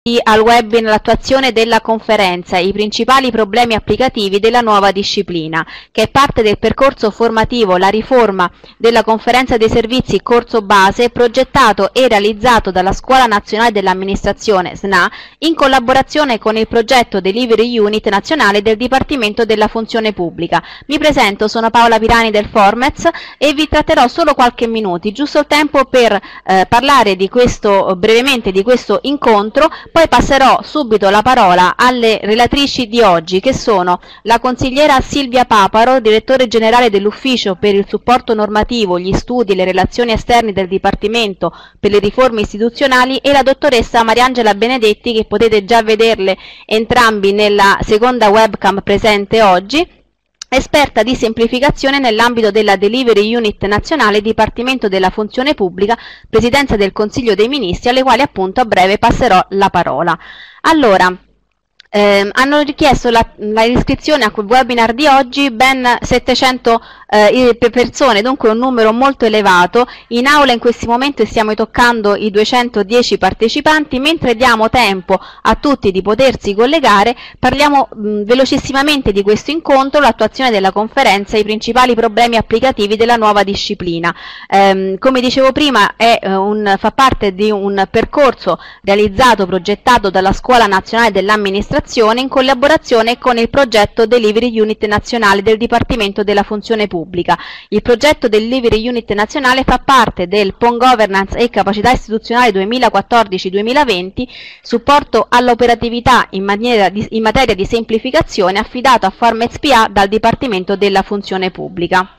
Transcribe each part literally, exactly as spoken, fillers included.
al webinar l'attuazione della conferenza I principali problemi applicativi della nuova disciplina, che è parte del percorso formativo La riforma della conferenza dei servizi corso base progettato e realizzato dalla Scuola Nazionale dell'Amministrazione S N A in collaborazione con il progetto Delivery Unit nazionale del Dipartimento della Funzione Pubblica. Mi presento, sono Paola Pirani del Formez e vi tratterò solo qualche minuto, giusto il tempo per eh, parlare di questo brevemente di questo incontro. Poi passerò subito la parola alle relatrici di oggi, che sono la consigliera Silvia Paparo, direttore generale dell'Ufficio per il supporto normativo, gli studi e le relazioni esterne del Dipartimento per le riforme istituzionali, e la dottoressa Mariangela Benedetti, che potete già vederle entrambi nella seconda webcam presente oggi, esperta di semplificazione nell'ambito della Delivery Unit nazionale, Dipartimento della Funzione Pubblica, Presidenza del Consiglio dei Ministri, alle quali appunto a breve passerò la parola. Allora, Eh, hanno richiesto la, la iscrizione a quel webinar di oggi ben settecento eh, persone, dunque un numero molto elevato. In aula in questi momenti stiamo toccando i duecentodieci partecipanti. Mentre diamo tempo a tutti di potersi collegare, parliamo mh, velocissimamente di questo incontro, l'attuazione della conferenza, i principali problemi applicativi della nuova disciplina. Eh, come dicevo prima, è, eh, un, fa parte di un percorso realizzato, progettato dalla Scuola Nazionale dell'Amministrazione in collaborazione con il progetto Delivery Unit nazionale del Dipartimento della Funzione Pubblica. Il progetto Delivery Unit nazionale fa parte del P O N Governance e Capacità Istituzionale duemilaquattordici duemilaventi, supporto all'operatività in, in materia di semplificazione, affidato a Formez P A dal Dipartimento della Funzione Pubblica.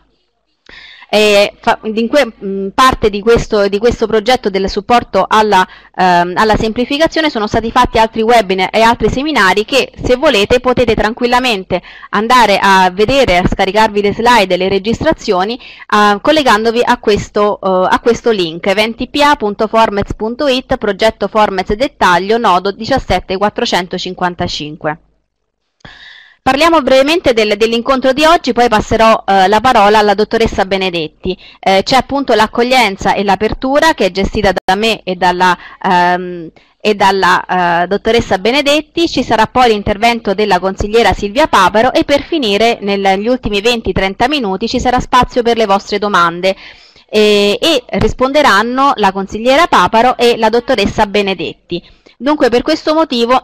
E fa, in que, mh, parte di questo, di questo progetto del supporto alla, ehm, alla semplificazione sono stati fatti altri webinar e altri seminari che, se volete, potete tranquillamente andare a vedere, a scaricarvi le slide e le registrazioni eh, collegandovi a questo, eh, a questo link eventpa punto formez punto it, progetto Formez dettaglio, nodo diciassette quattrocentocinquantacinque. Parliamo brevemente del, dell'incontro di oggi, poi passerò eh, la parola alla dottoressa Benedetti. Eh, c'è appunto l'accoglienza e l'apertura, che è gestita da me e dalla, ehm, e dalla eh, dottoressa Benedetti. Ci sarà poi l'intervento della consigliera Silvia Paparo e per finire, negli ultimi venti trenta minuti, ci sarà spazio per le vostre domande e, e risponderanno la consigliera Paparo e la dottoressa Benedetti. Dunque, per questo motivo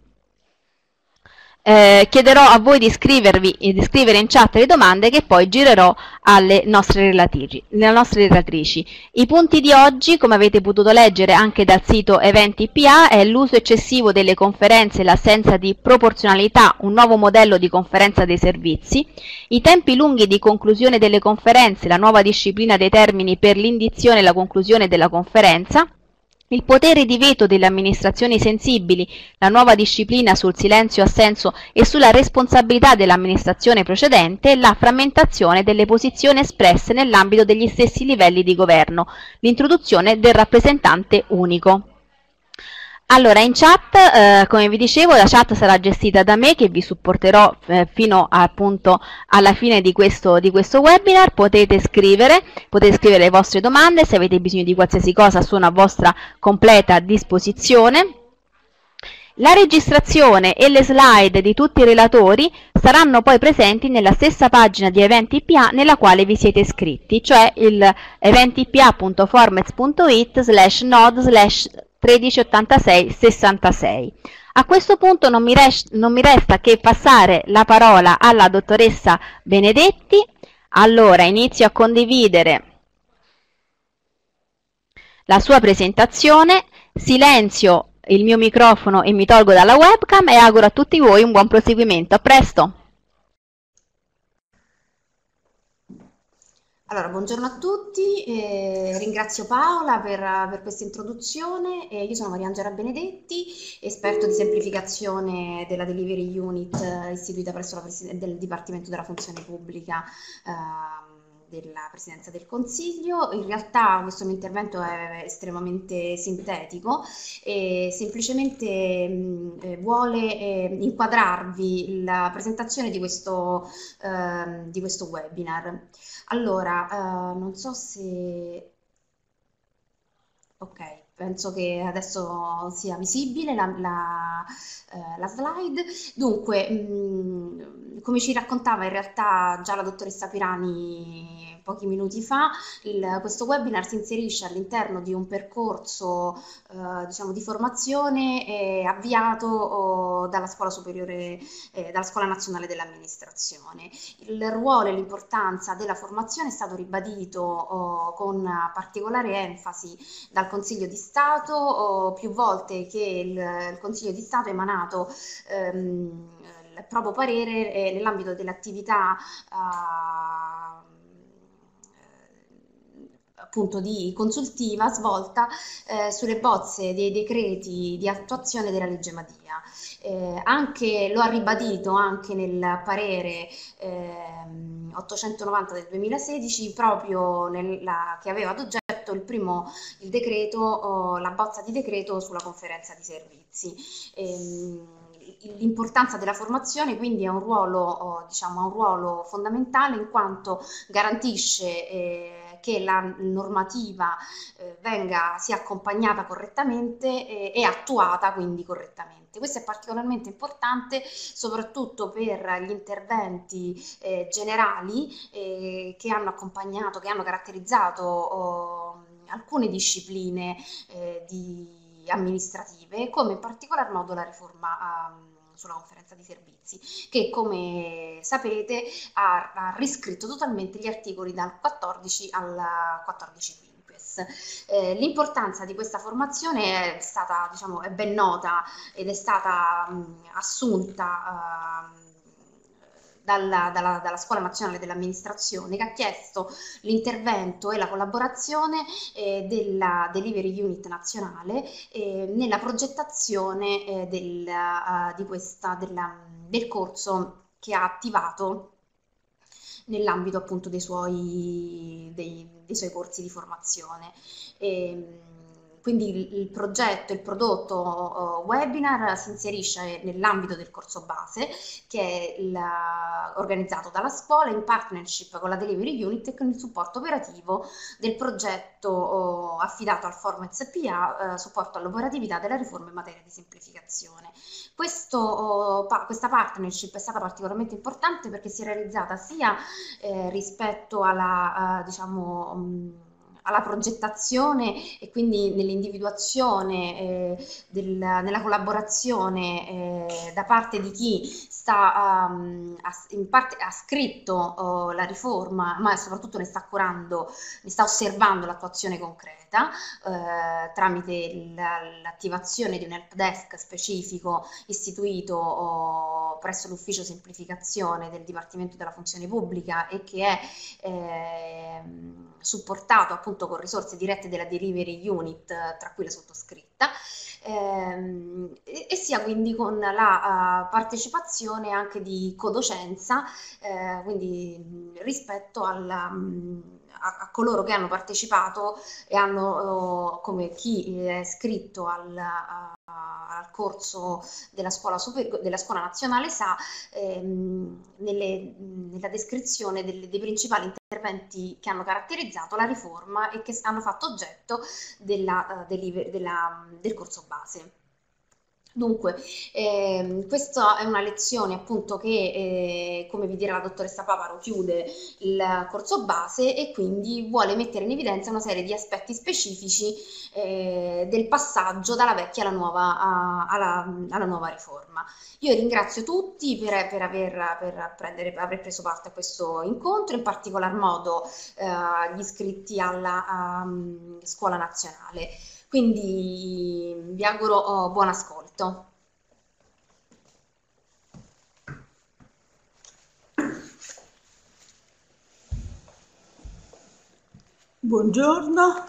Eh, chiederò a voi di iscrivervi e di scrivere in chat le domande, che poi girerò alle nostre relatrici, alle nostre relatrici. I punti di oggi, come avete potuto leggere anche dal sito Eventpa, è l'uso eccessivo delle conferenze e l'assenza di proporzionalità, un nuovo modello di conferenza dei servizi, i tempi lunghi di conclusione delle conferenze, la nuova disciplina dei termini per l'indizione e la conclusione della conferenza, il potere di veto delle amministrazioni sensibili, la nuova disciplina sul silenzio assenso e sulla responsabilità dell'amministrazione procedente, la frammentazione delle posizioni espresse nell'ambito degli stessi livelli di governo, l'introduzione del rappresentante unico. Allora, in chat, eh, come vi dicevo, la chat sarà gestita da me, che vi supporterò eh, fino a, appunto alla fine di questo, di questo webinar. Potete scrivere, potete scrivere le vostre domande, se avete bisogno di qualsiasi cosa sono a vostra completa disposizione. La registrazione e le slide di tutti i relatori saranno poi presenti nella stessa pagina di Eventpa nella quale vi siete iscritti, cioè il eventpa punto formez punto it slash node slash tredici ottantasei sessantasei. A questo punto non mi, non mi resta che passare la parola alla dottoressa Benedetti. Allora, inizio a condividere la sua presentazione, silenzio il mio microfono e mi tolgo dalla webcam e auguro a tutti voi un buon proseguimento. A presto! Allora, buongiorno a tutti, eh, ringrazio Paola per, per questa introduzione. Eh, io sono Mariangela Benedetti, esperto di semplificazione della Delivery Unit eh, istituita presso la Presidenza del Dipartimento della Funzione Pubblica eh, della Presidenza del Consiglio. In realtà questo mio intervento è estremamente sintetico e semplicemente mh, eh, vuole eh, inquadrarvi la presentazione di questo, eh, di questo webinar. Allora, eh, non so se... Ok, penso che adesso sia visibile la, la, eh, la slide. Dunque, mh, come ci raccontava in realtà già la dottoressa Pirani pochi minuti fa, il, questo webinar si inserisce all'interno di un percorso eh, diciamo, di formazione eh, avviato oh, dalla Scuola Superiore, eh, dalla Scuola Nazionale dell'Amministrazione. Il ruolo e l'importanza della formazione è stato ribadito oh, con particolare enfasi dal Consiglio di Stato, oh, più volte che il, il Consiglio di Stato ha emanato ehm, il proprio parere eh, nell'ambito dell'attività uh, appunto di consultiva svolta eh, sulle bozze dei decreti di attuazione della legge Madia. Eh, anche, lo ha ribadito anche nel parere eh, ottocentonovanta del duemilasedici, proprio nella, che aveva ad oggetto il primo il decreto, oh, la bozza di decreto sulla conferenza di servizi. Ehm, L'importanza della formazione quindi è un ruolo, oh, diciamo, un ruolo fondamentale, in quanto garantisce eh, che la normativa eh, venga sia accompagnata correttamente eh, e attuata quindi correttamente. Questo è particolarmente importante soprattutto per gli interventi eh, generali eh, che hanno accompagnato, che hanno caratterizzato oh, alcune discipline eh, di amministrative, come in particolar modo la riforma um, sulla conferenza di servizi, che come sapete ha, ha riscritto totalmente gli articoli dal quattordici al quattordici quinquies. Eh, l'importanza di questa formazione è stata, diciamo, è ben nota ed è stata mh, assunta uh, Dalla, dalla, dalla Scuola Nazionale dell'Amministrazione, che ha chiesto l'intervento e la collaborazione eh, della Delivery Unit nazionale eh, nella progettazione eh, del, uh, di questa, della, del corso che ha attivato nell'ambito appunto dei suoi, dei, dei suoi corsi di formazione. E, quindi il, il progetto, il prodotto uh, webinar si inserisce nell'ambito del corso base, che è il, uh, organizzato dalla scuola in partnership con la Delivery Unit e con il supporto operativo del progetto uh, affidato al Forum S P A, uh, supporto all'operatività della riforma in materia di semplificazione. Questo, uh, pa questa partnership è stata particolarmente importante perché si è realizzata sia eh, rispetto alla, uh, diciamo, um, alla progettazione e quindi nell'individuazione, eh, del, nella collaborazione eh, da parte di chi sta, um, ha, in parte, ha scritto uh, la riforma, ma soprattutto ne sta curando, ne sta osservando l'attuazione concreta eh, tramite l'attivazione di un help desk specifico istituito oh, presso l'ufficio semplificazione del Dipartimento della Funzione Pubblica e che è eh, supportato appunto con risorse dirette della Delivery Unit, tra cui la sottoscritta, ehm, e, e sia quindi con la uh, partecipazione anche di codocenza, eh, quindi rispetto alla, a, a coloro che hanno partecipato e hanno, uh, come chi è iscritto al, uh, al corso della scuola, super, della scuola nazionale sa, ehm, nelle, nella descrizione delle, dei principali interventi che hanno caratterizzato la riforma e che hanno fatto oggetto della, uh, deliver, della, del corso base. Dunque, ehm, questa è una lezione appunto che, eh, come vi dirà la dottoressa Paparo, chiude il corso base e quindi vuole mettere in evidenza una serie di aspetti specifici eh, del passaggio dalla vecchia alla nuova, a, alla, alla nuova riforma. Io ringrazio tutti per, per, aver, per, prendere, per aver preso parte a questo incontro, in particolar modo eh, gli iscritti alla um, Scuola Nazionale. Quindi vi auguro oh, buon ascolto. Buongiorno,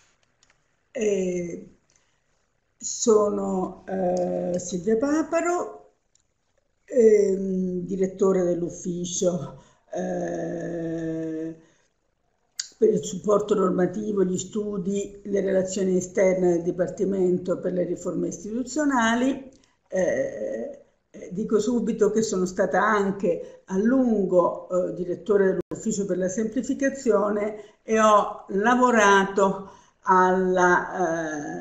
eh, sono eh, Silvia Paparo, eh, direttore dell'ufficio eh, per il supporto normativo, gli studi, le relazioni esterne del Dipartimento per le riforme istituzionali. Eh, eh, dico subito che sono stata anche a lungo eh, direttore dell'Ufficio per la semplificazione e ho lavorato alla, eh,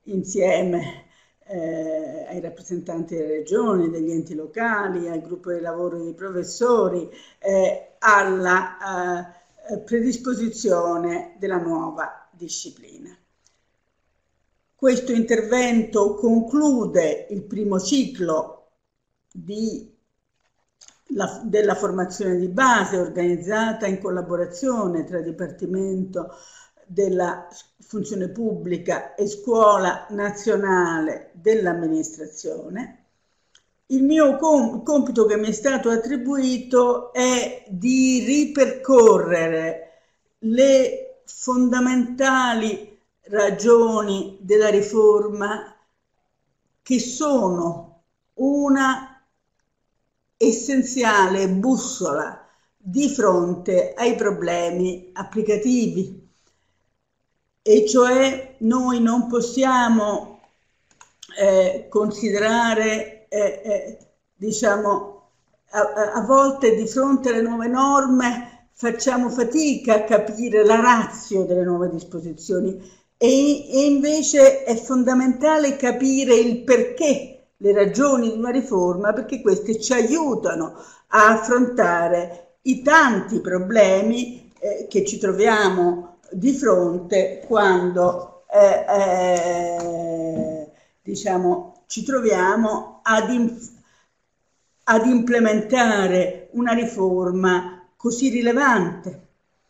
insieme eh, ai rappresentanti delle regioni, degli enti locali, al gruppo di lavoro dei professori, eh, alla eh, predisposizione della nuova disciplina. Questo intervento conclude il primo ciclo di La, della formazione di base organizzata in collaborazione tra Dipartimento della Funzione Pubblica e Scuola Nazionale dell'Amministrazione. Il mio com compito che mi è stato attribuito è di ripercorrere le fondamentali ragioni della riforma, che sono una essenziale bussola di fronte ai problemi applicativi, e cioè noi non possiamo eh, considerare, eh, eh, diciamo, a, a volte di fronte alle nuove norme facciamo fatica a capire la ratio delle nuove disposizioni, e, e invece è fondamentale capire il perché, le ragioni di una riforma, perché queste ci aiutano a affrontare i tanti problemi eh, che ci troviamo di fronte quando eh, eh, diciamo, ci troviamo ad, ad implementare una riforma così rilevante.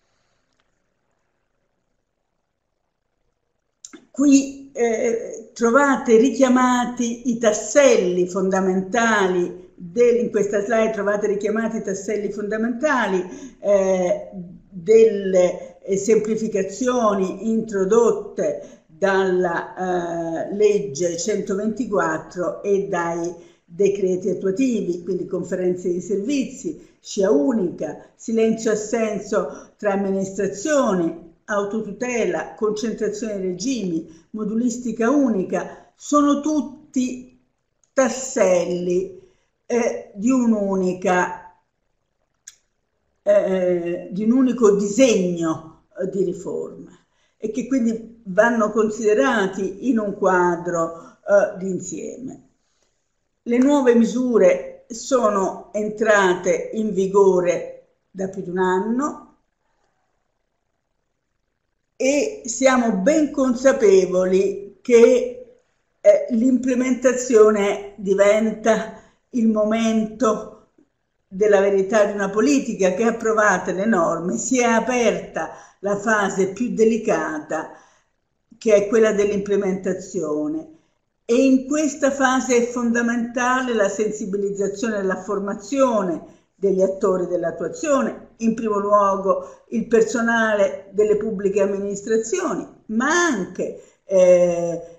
Qui eh, trovate richiamati i tasselli fondamentali, del, in questa slide trovate richiamati i tasselli fondamentali eh, delle eh, semplificazioni introdotte dalla eh, legge centoventiquattro e dai decreti attuativi, quindi conferenze di servizi, scia unica, silenzio assenso tra amministrazioni, autotutela, concentrazione dei regimi, modulistica unica, sono tutti tasselli eh, di un'unica eh, di un unico disegno eh, di riforma, e che quindi vanno considerati in un quadro eh, d'insieme. Le nuove misure sono entrate in vigore da più di un anno, e siamo ben consapevoli che eh, l'implementazione diventa il momento della verità di una politica che, approvate le norme, si è aperta la fase più delicata, che è quella dell'implementazione, e in questa fase è fondamentale la sensibilizzazione e la formazione degli attori dell'attuazione, in primo luogo il personale delle pubbliche amministrazioni, ma anche eh,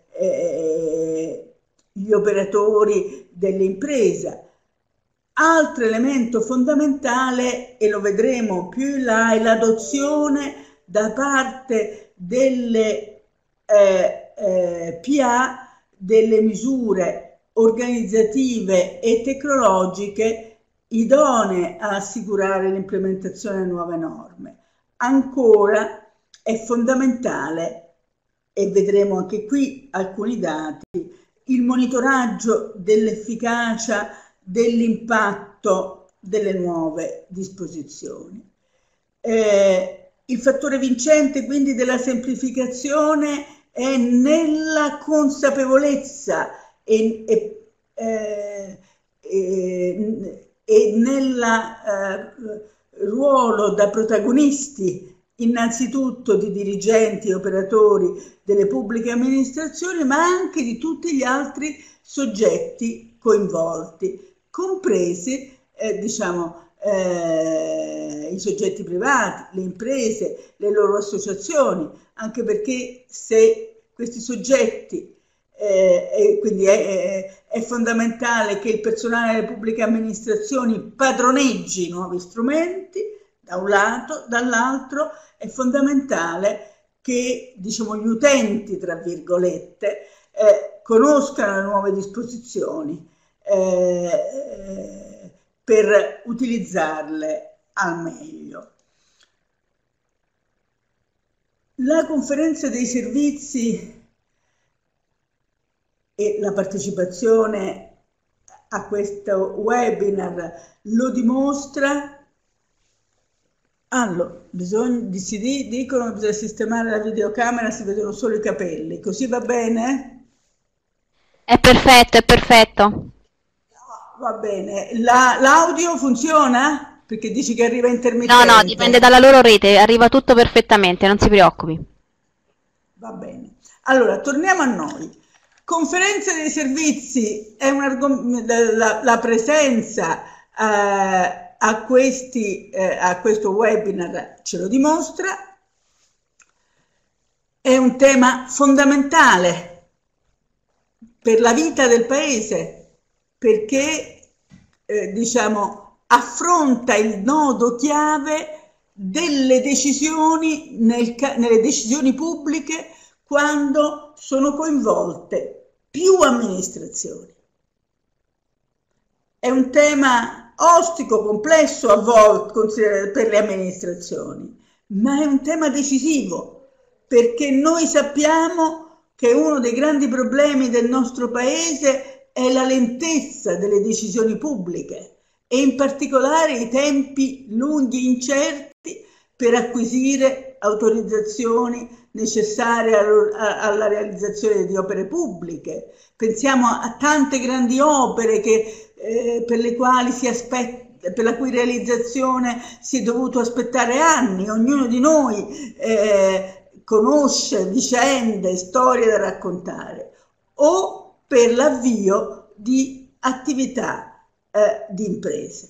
eh, gli operatori dell'impresa. Altro elemento fondamentale, e lo vedremo più in là, è l'adozione da parte delle eh, eh, P A delle misure organizzative e tecnologiche idonee a assicurare l'implementazione delle nuove norme. Ancora è fondamentale, e vedremo anche qui alcuni dati, il monitoraggio dell'efficacia, dell'impatto delle nuove disposizioni. Eh, il fattore vincente quindi della semplificazione è nella consapevolezza e, e, eh, e, e nel eh, ruolo da protagonisti innanzitutto di dirigenti e operatori delle pubbliche amministrazioni, ma anche di tutti gli altri soggetti coinvolti, compresi eh, diciamo, eh, i soggetti privati, le imprese, le loro associazioni, anche perché se questi soggetti Eh, e quindi è, è, è fondamentale che il personale delle pubbliche amministrazioni padroneggi nuovi strumenti, da un lato, dall'altro è fondamentale che, diciamo, gli utenti, tra virgolette, eh, conoscano le nuove disposizioni eh, per utilizzarle al meglio. La conferenza dei servizi e la partecipazione a questo webinar lo dimostra. Allora, bisogna, si dicono che bisogna sistemare la videocamera, si vedono solo i capelli, così va bene? È perfetto, è perfetto. Va bene, l'audio funziona? Perché dici che arriva intermittente. No, no, dipende dalla loro rete, arriva tutto perfettamente, non si preoccupi. Va bene. Allora, torniamo a noi. Conferenza dei servizi è un la, la presenza eh, a, questi, eh, a questo webinar ce lo dimostra. È un tema fondamentale per la vita del paese, perché eh, diciamo, affronta il nodo chiave delle decisioni nel, nelle decisioni pubbliche quando sono coinvolte più amministrazioni. È un tema ostico, complesso a volte per le amministrazioni, ma è un tema decisivo, perché noi sappiamo che uno dei grandi problemi del nostro paese è la lentezza delle decisioni pubbliche e in particolare i tempi lunghi e incerti per acquisire autorizzazioni necessarie alla realizzazione di opere pubbliche. Pensiamo a tante grandi opere che, eh, per le quali si aspetta, per la cui realizzazione si è dovuto aspettare anni. Ognuno di noi eh, conosce vicende, storie da raccontare, o per l'avvio di attività eh, di imprese.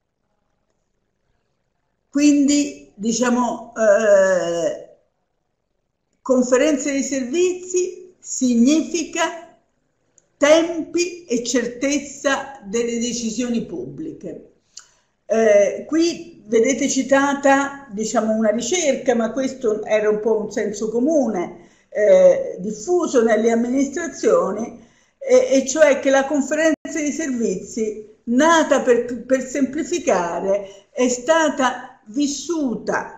Quindi, diciamo, eh, conferenze di servizi significa tempi e certezza delle decisioni pubbliche. Eh, qui vedete citata, diciamo, una ricerca, ma questo era un po' un senso comune eh, diffuso nelle amministrazioni, eh, e cioè che la conferenza di servizi, nata per, per semplificare, è stata vissuta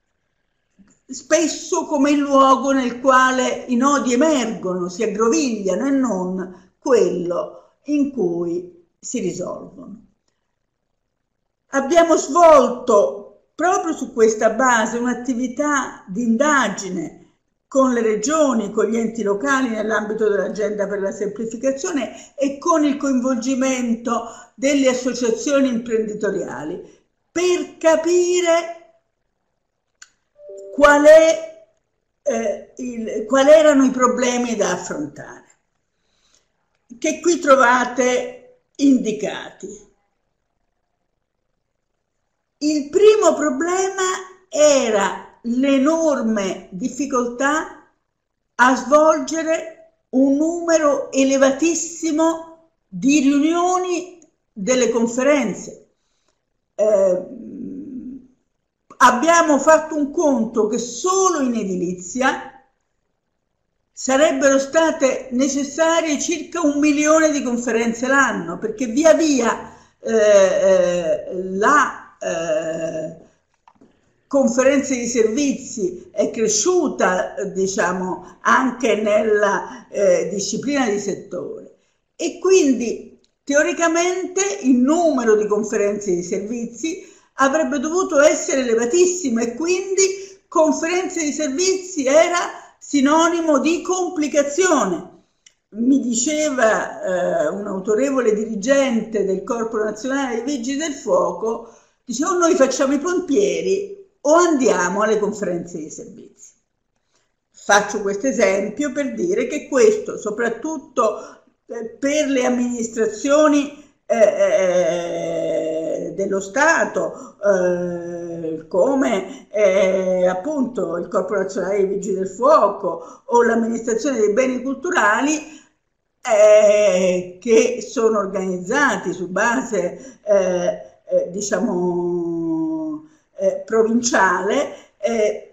spesso come il luogo nel quale i nodi emergono, si aggrovigliano, e non quello in cui si risolvono. Abbiamo svolto proprio su questa base un'attività di indagine con le regioni, con gli enti locali nell'ambito dell'agenda per la semplificazione e con il coinvolgimento delle associazioni imprenditoriali per capire Qual, è, eh, il, qual erano i problemi da affrontare, che qui trovate indicati. Il primo problema era l'enorme difficoltà a svolgere un numero elevatissimo di riunioni delle conferenze. Eh, Abbiamo fatto un conto che solo in edilizia sarebbero state necessarie circa un milione di conferenze l'anno, perché via via eh, eh, la eh, conferenza di servizi è cresciuta, diciamo, anche nella eh, disciplina di settore, e quindi teoricamente il numero di conferenze di servizi avrebbe dovuto essere elevatissimo, e quindi conferenze di servizi era sinonimo di complicazione. Mi diceva eh, un autorevole dirigente del Corpo Nazionale dei Vigili del Fuoco, diceva: noi facciamo i pompieri o andiamo alle conferenze di servizi. Faccio questo esempio per dire che questo, soprattutto eh, per le amministrazioni eh, eh, dello Stato, eh, come eh, appunto il Corpo Nazionale dei Vigili del Fuoco o l'amministrazione dei beni culturali, eh, che sono organizzati su base eh, eh, diciamo eh, provinciale, eh,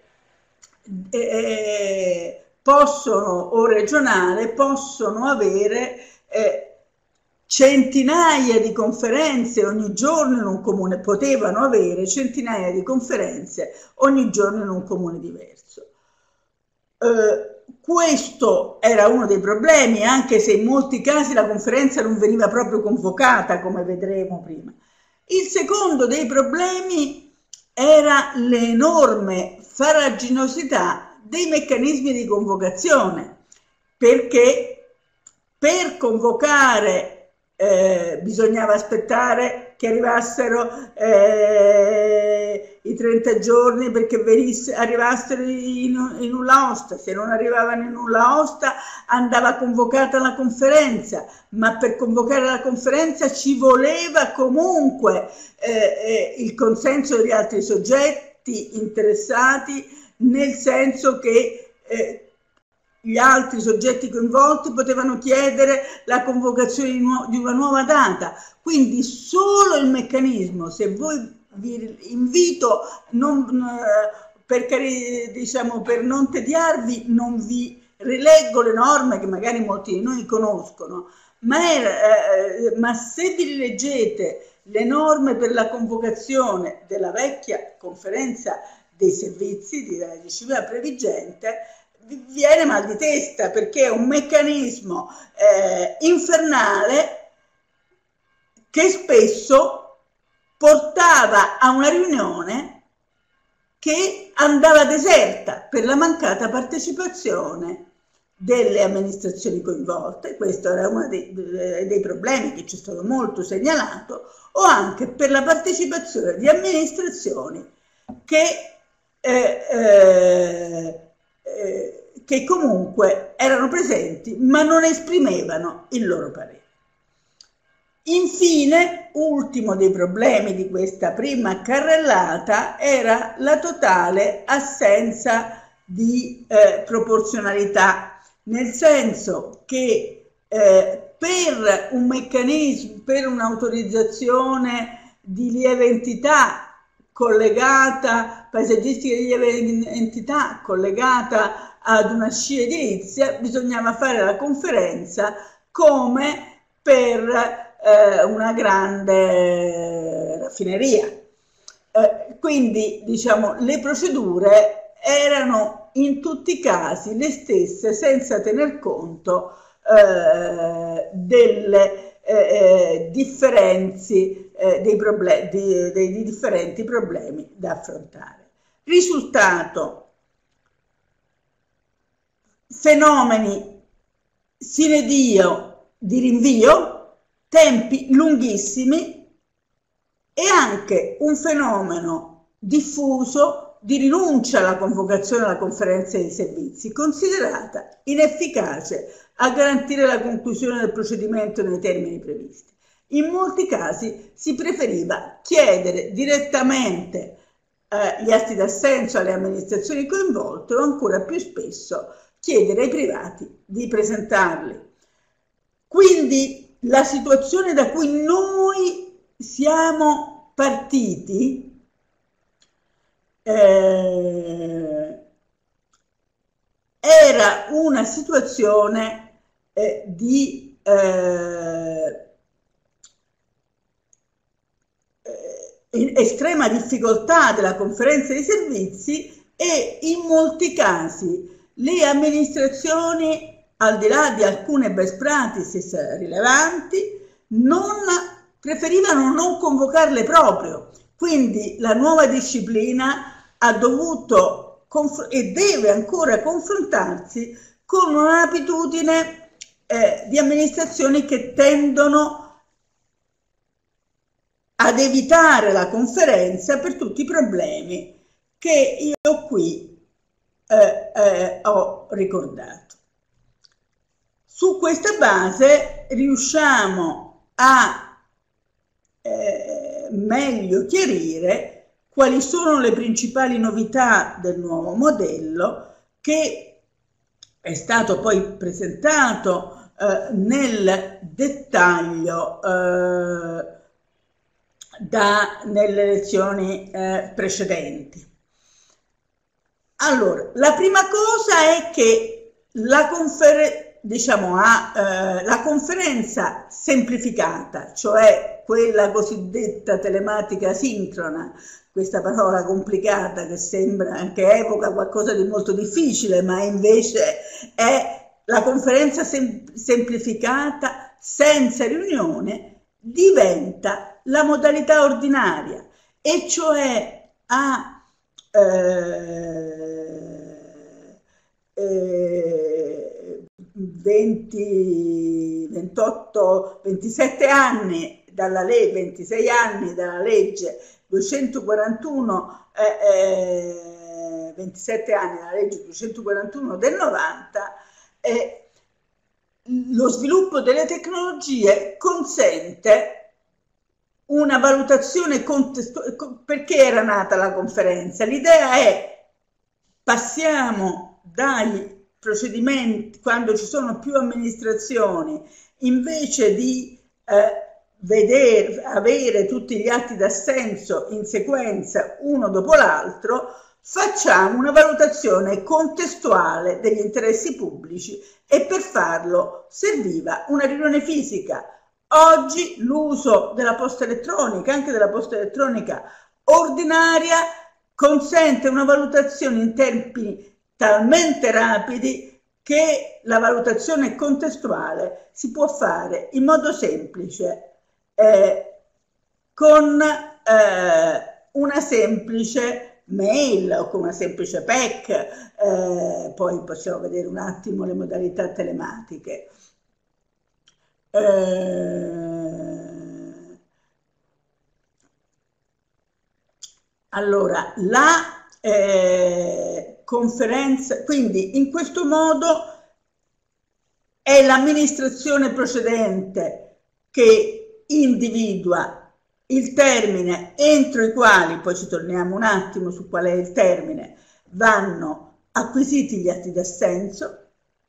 eh, possono, o regionale, possono avere eh, centinaia di conferenze ogni giorno in un comune, potevano avere centinaia di conferenze ogni giorno in un comune diverso. Eh, questo era uno dei problemi, anche se in molti casi la conferenza non veniva proprio convocata, come vedremo prima. Il secondo dei problemi era l'enorme farraginosità dei meccanismi di convocazione, perché per convocare eh, bisognava aspettare che arrivassero eh, i trenta giorni perché venisse, arrivassero in, in nulla osta. Se non arrivavano in nulla osta andava convocata la conferenza, ma per convocare la conferenza ci voleva comunque eh, eh, il consenso degli altri soggetti interessati, nel senso che eh, gli altri soggetti coinvolti potevano chiedere la convocazione di, di una nuova data. Quindi solo il meccanismo, se voi vi invito, non, per, diciamo, per non tediarvi, non vi rileggo le norme che magari molti di noi conoscono, ma, era, eh, ma se vi leggete le norme per la convocazione della vecchia conferenza dei servizi di disciplina previgente, vi viene mal di testa, perché è un meccanismo eh, infernale che spesso portava a una riunione che andava deserta per la mancata partecipazione delle amministrazioni coinvolte. Questo era uno dei, dei problemi che ci è stato molto segnalato, o anche per la partecipazione di amministrazioni che, eh, eh, eh, che comunque erano presenti ma non esprimevano il loro parere. Infine, ultimo dei problemi di questa prima carrellata era la totale assenza di eh, proporzionalità, nel senso che eh, per un meccanismo, per un'autorizzazione di lieve entità collegata, paesaggistica di lieve entità collegata ad una scia edilizia, bisognava fare la conferenza come per eh, una grande raffineria. Eh, quindi, diciamo, le procedure erano in tutti i casi le stesse, senza tener conto eh, delle eh, differenze eh, dei, problemi, di, dei differenti problemi da affrontare. Risultato: fenomeni sine die di rinvio, tempi lunghissimi e anche un fenomeno diffuso di rinuncia alla convocazione della conferenza dei servizi, considerata inefficace a garantire la conclusione del procedimento nei termini previsti. In molti casi si preferiva chiedere direttamente eh, gli atti d'assenso alle amministrazioni coinvolte, o ancora più spesso chiedere ai privati di presentarli. Quindi la situazione da cui noi siamo partiti eh, era una situazione eh, di eh, estrema difficoltà della conferenza dei servizi, e in molti casi le amministrazioni, al di là di alcune best practices rilevanti, non preferivano non convocarle proprio. Quindi la nuova disciplina ha dovuto e deve ancora confrontarsi con un'abitudine eh, di amministrazioni che tendono ad evitare la conferenza per tutti i problemi che io qui eh, eh, ho ricordato. Su questa base riusciamo a eh, meglio chiarire quali sono le principali novità del nuovo modello, che è stato poi presentato eh, nel dettaglio eh, da, nelle lezioni eh, precedenti. Allora, la prima cosa è che la conferenza diciamo, a eh, la conferenza semplificata, cioè quella cosiddetta telematica asincrona, questa parola complicata che sembra, che evoca qualcosa di molto difficile, ma invece è la conferenza sem semplificata senza riunione, diventa la modalità ordinaria, e cioè a eh, eh, venti, ventotto, ventisette anni dalla legge, ventisei anni dalla legge duecentoquarantuno, eh, eh, ventisette anni dalla legge duecentoquarantuno del novanta, eh, lo sviluppo delle tecnologie consente una valutazione contestuale. Perché era nata la conferenza? L'idea è: passiamo dai procedimenti, quando ci sono più amministrazioni, invece di eh, vedere, avere tutti gli atti d'assenso in sequenza uno dopo l'altro, facciamo una valutazione contestuale degli interessi pubblici, e per farlo serviva una riunione fisica. Oggi l'uso della posta elettronica, anche della posta elettronica ordinaria, consente una valutazione in tempi talmente rapidi che la valutazione contestuale si può fare in modo semplice, eh, con eh, una semplice mail o con una semplice P E C, eh, poi possiamo vedere un attimo le modalità telematiche. Eh, allora, la eh, conferenza, quindi in questo modo è l'amministrazione procedente che individua il termine entro i quali, poi ci torniamo un attimo su qual è il termine, vanno acquisiti gli atti d'assenso.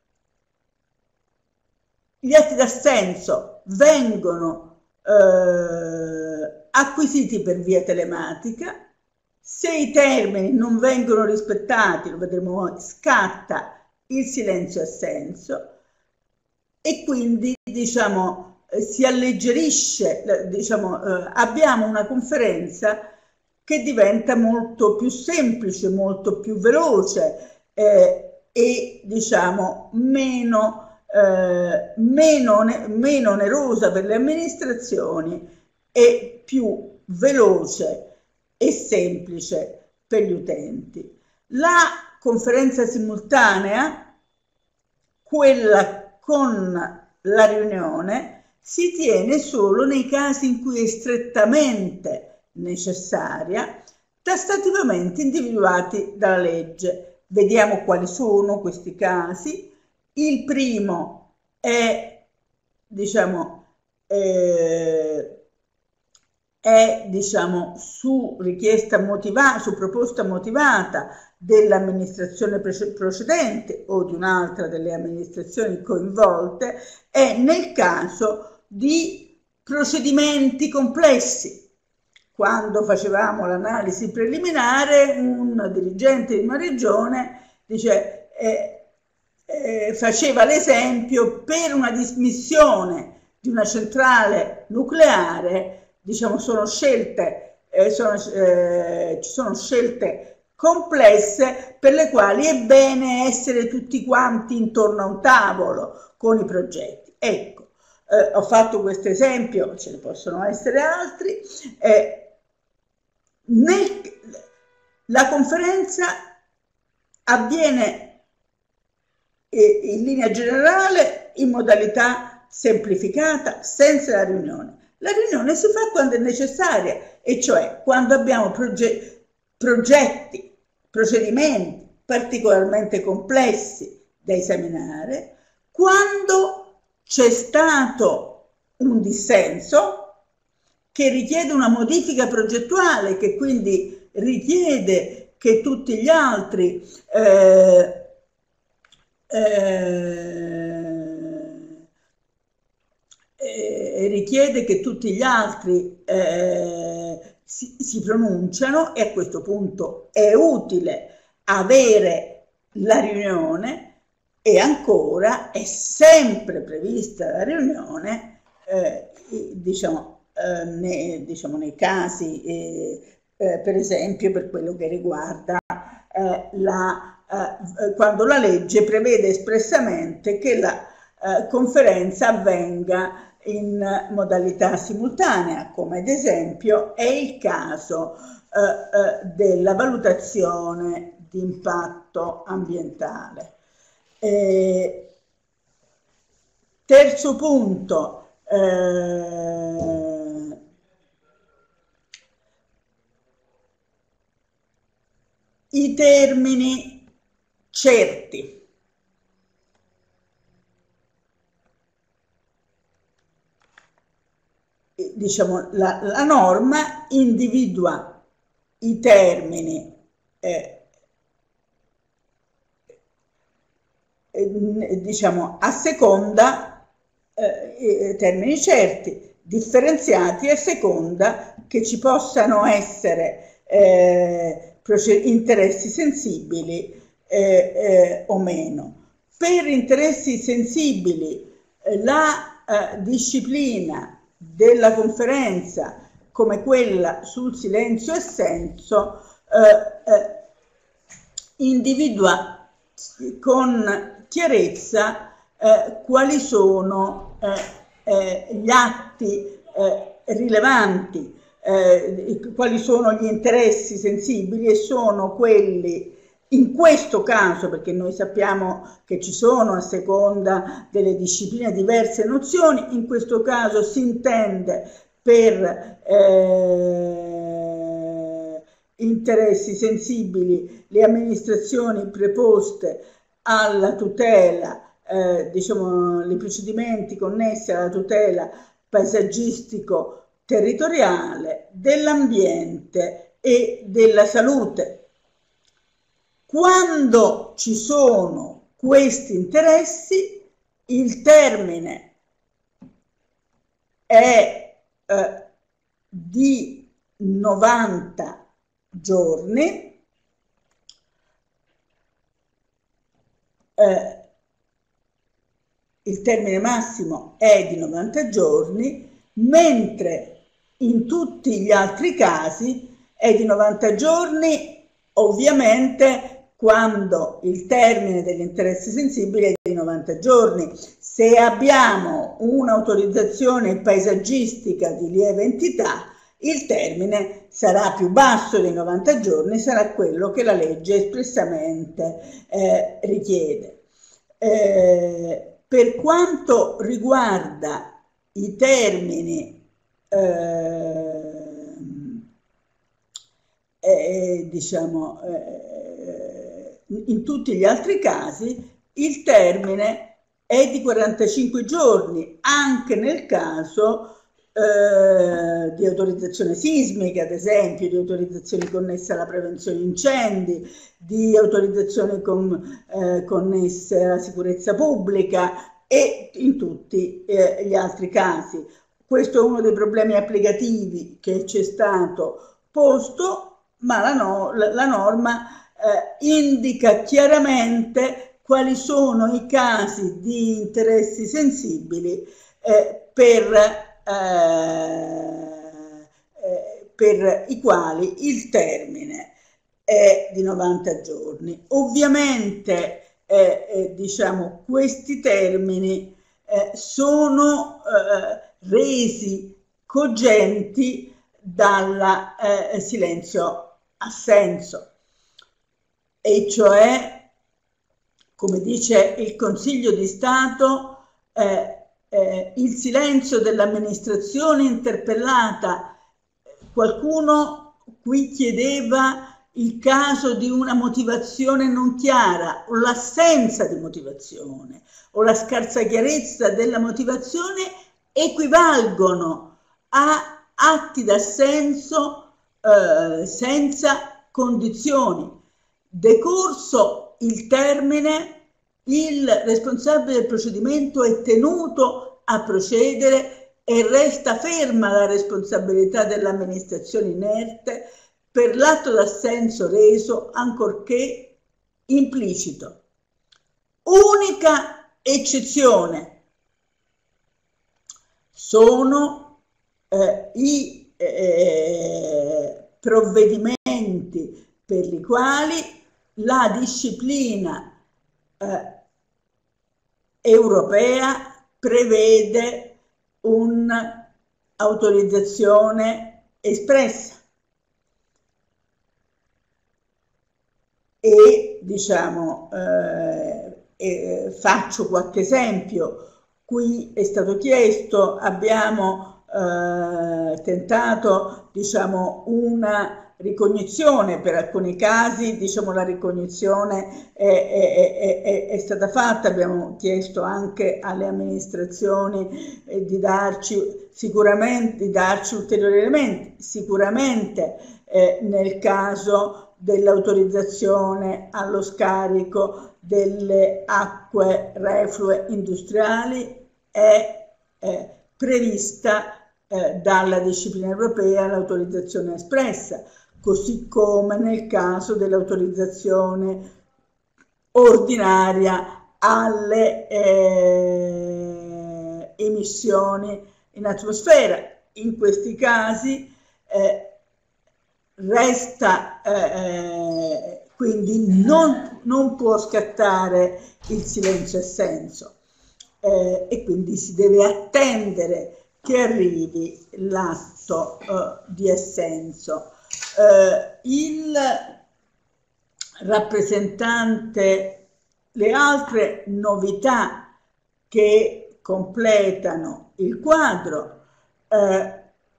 Gli atti d'assenso vengono eh, acquisiti per via telematica. Se i termini non vengono rispettati, lo vedremo oggi, scatta il silenzio assenso, e quindi, diciamo, eh, si alleggerisce, diciamo, eh, abbiamo una conferenza che diventa molto più semplice, molto più veloce eh, e, diciamo, meno Eh, meno, meno onerosa per le amministrazioni e più veloce e semplice per gli utenti. La conferenza simultanea, quella con la riunione, si tiene solo nei casi in cui è strettamente necessaria, tassativamente individuati dalla legge. Vediamo quali sono questi casi. Il primo è, diciamo, eh, è, diciamo, su richiesta motivata, su proposta motivata dell'amministrazione precedente o di un'altra delle amministrazioni coinvolte, è nel caso di procedimenti complessi. Quando facevamo l'analisi preliminare, un dirigente di una regione dice eh, Eh, faceva l'esempio: per una dismissione di una centrale nucleare, diciamo, sono scelte, eh, sono, eh, ci sono scelte complesse per le quali è bene essere tutti quanti intorno a un tavolo con i progetti. Ecco, eh, ho fatto questo esempio, ce ne possono essere altri. Eh, nel, la conferenza avviene in linea generale in modalità semplificata, senza la riunione. La riunione si fa quando è necessaria, e cioè quando abbiamo proge progetti, procedimenti particolarmente complessi da esaminare, quando c'è stato un dissenso che richiede una modifica progettuale, che quindi richiede che tutti gli altri eh, Eh, eh, richiede che tutti gli altri eh, si, si pronunciano, e a questo punto è utile avere la riunione. E ancora è sempre prevista la riunione, eh, diciamo, eh, nei, diciamo, nei casi, eh, eh, per esempio per quello che riguarda eh, la, eh, quando la legge prevede espressamente che la eh, conferenza avvenga in modalità simultanea, come ad esempio è il caso eh, eh, della valutazione di impatto ambientale. Eh, terzo punto, eh, i termini certi. Diciamo, la, la norma individua i termini eh, diciamo a seconda eh, termini certi, differenziati a seconda che ci possano essere eh, interessi sensibili eh, eh, o meno. Per interessi sensibili eh, la eh, disciplina della conferenza, come quella sul silenzio assenso, eh, eh, individua con chiarezza eh, quali sono eh, eh, gli atti eh, rilevanti, eh, quali sono gli interessi sensibili, e sono quelli, in questo caso, perché noi sappiamo che ci sono a seconda delle discipline diverse nozioni, in questo caso si intende per eh, interessi sensibili le amministrazioni preposte alla tutela, eh, diciamo, i procedimenti connessi alla tutela paesaggistico territoriale, dell'ambiente e della salute. Quando ci sono questi interessi, il termine è eh, di novanta giorni, eh, il termine massimo è di novanta giorni, mentre in tutti gli altri casi è di novanta giorni, ovviamente quando il termine degli interessi sensibili è di novanta giorni. Se abbiamo un'autorizzazione paesaggistica di lieve entità, il termine sarà più basso dei novanta giorni, sarà quello che la legge espressamente eh, richiede. Eh, per quanto riguarda i termini eh, eh, diciamo eh, in tutti gli altri casi il termine è di quarantacinque giorni, anche nel caso eh, di autorizzazione sismica, ad esempio, di autorizzazioni connesse alla prevenzione incendi, di autorizzazioni con, eh, connesse alla sicurezza pubblica e in tutti eh, gli altri casi. Questo è uno dei problemi applicativi che ci è stato posto, ma la, no, la, la norma eh, indica chiaramente quali sono i casi di interessi sensibili eh, per, eh, eh, per i quali il termine è di novanta giorni. Ovviamente eh, eh, diciamo, questi termini eh, sono eh, resi cogenti dal eh, silenzio assenso, e cioè, come dice il Consiglio di Stato, eh, eh, il silenzio dell'amministrazione interpellata. Qualcuno qui chiedeva il caso di una motivazione non chiara, o l'assenza di motivazione, o la scarsa chiarezza della motivazione equivalgono a atti d'assenso eh, senza condizioni. Decorso il termine, il responsabile del procedimento è tenuto a procedere e resta ferma la responsabilità dell'amministrazione inerte per l'atto d'assenso reso, ancorché implicito. Unica eccezione sono eh, i eh, provvedimenti per i quali la disciplina eh, europea prevede un'autorizzazione espressa e diciamo eh, eh, faccio qualche esempio. Qui è stato chiesto, abbiamo eh, tentato diciamo una ricognizione, per alcuni casi diciamo la ricognizione è, è, è, è stata fatta, abbiamo chiesto anche alle amministrazioni eh, di darci sicuramente di darci ulteriori elementi, sicuramente eh, nel caso dell'autorizzazione allo scarico delle acque reflue industriali è eh, prevista eh, dalla disciplina europea l'autorizzazione espressa, così come nel caso dell'autorizzazione ordinaria alle eh, emissioni in atmosfera. In questi casi eh, resta eh, quindi non, non può scattare il silenzio assenso eh, e quindi si deve attendere che arrivi l'atto eh, di assenso. Eh, il rappresentante, le altre novità che completano il quadro eh,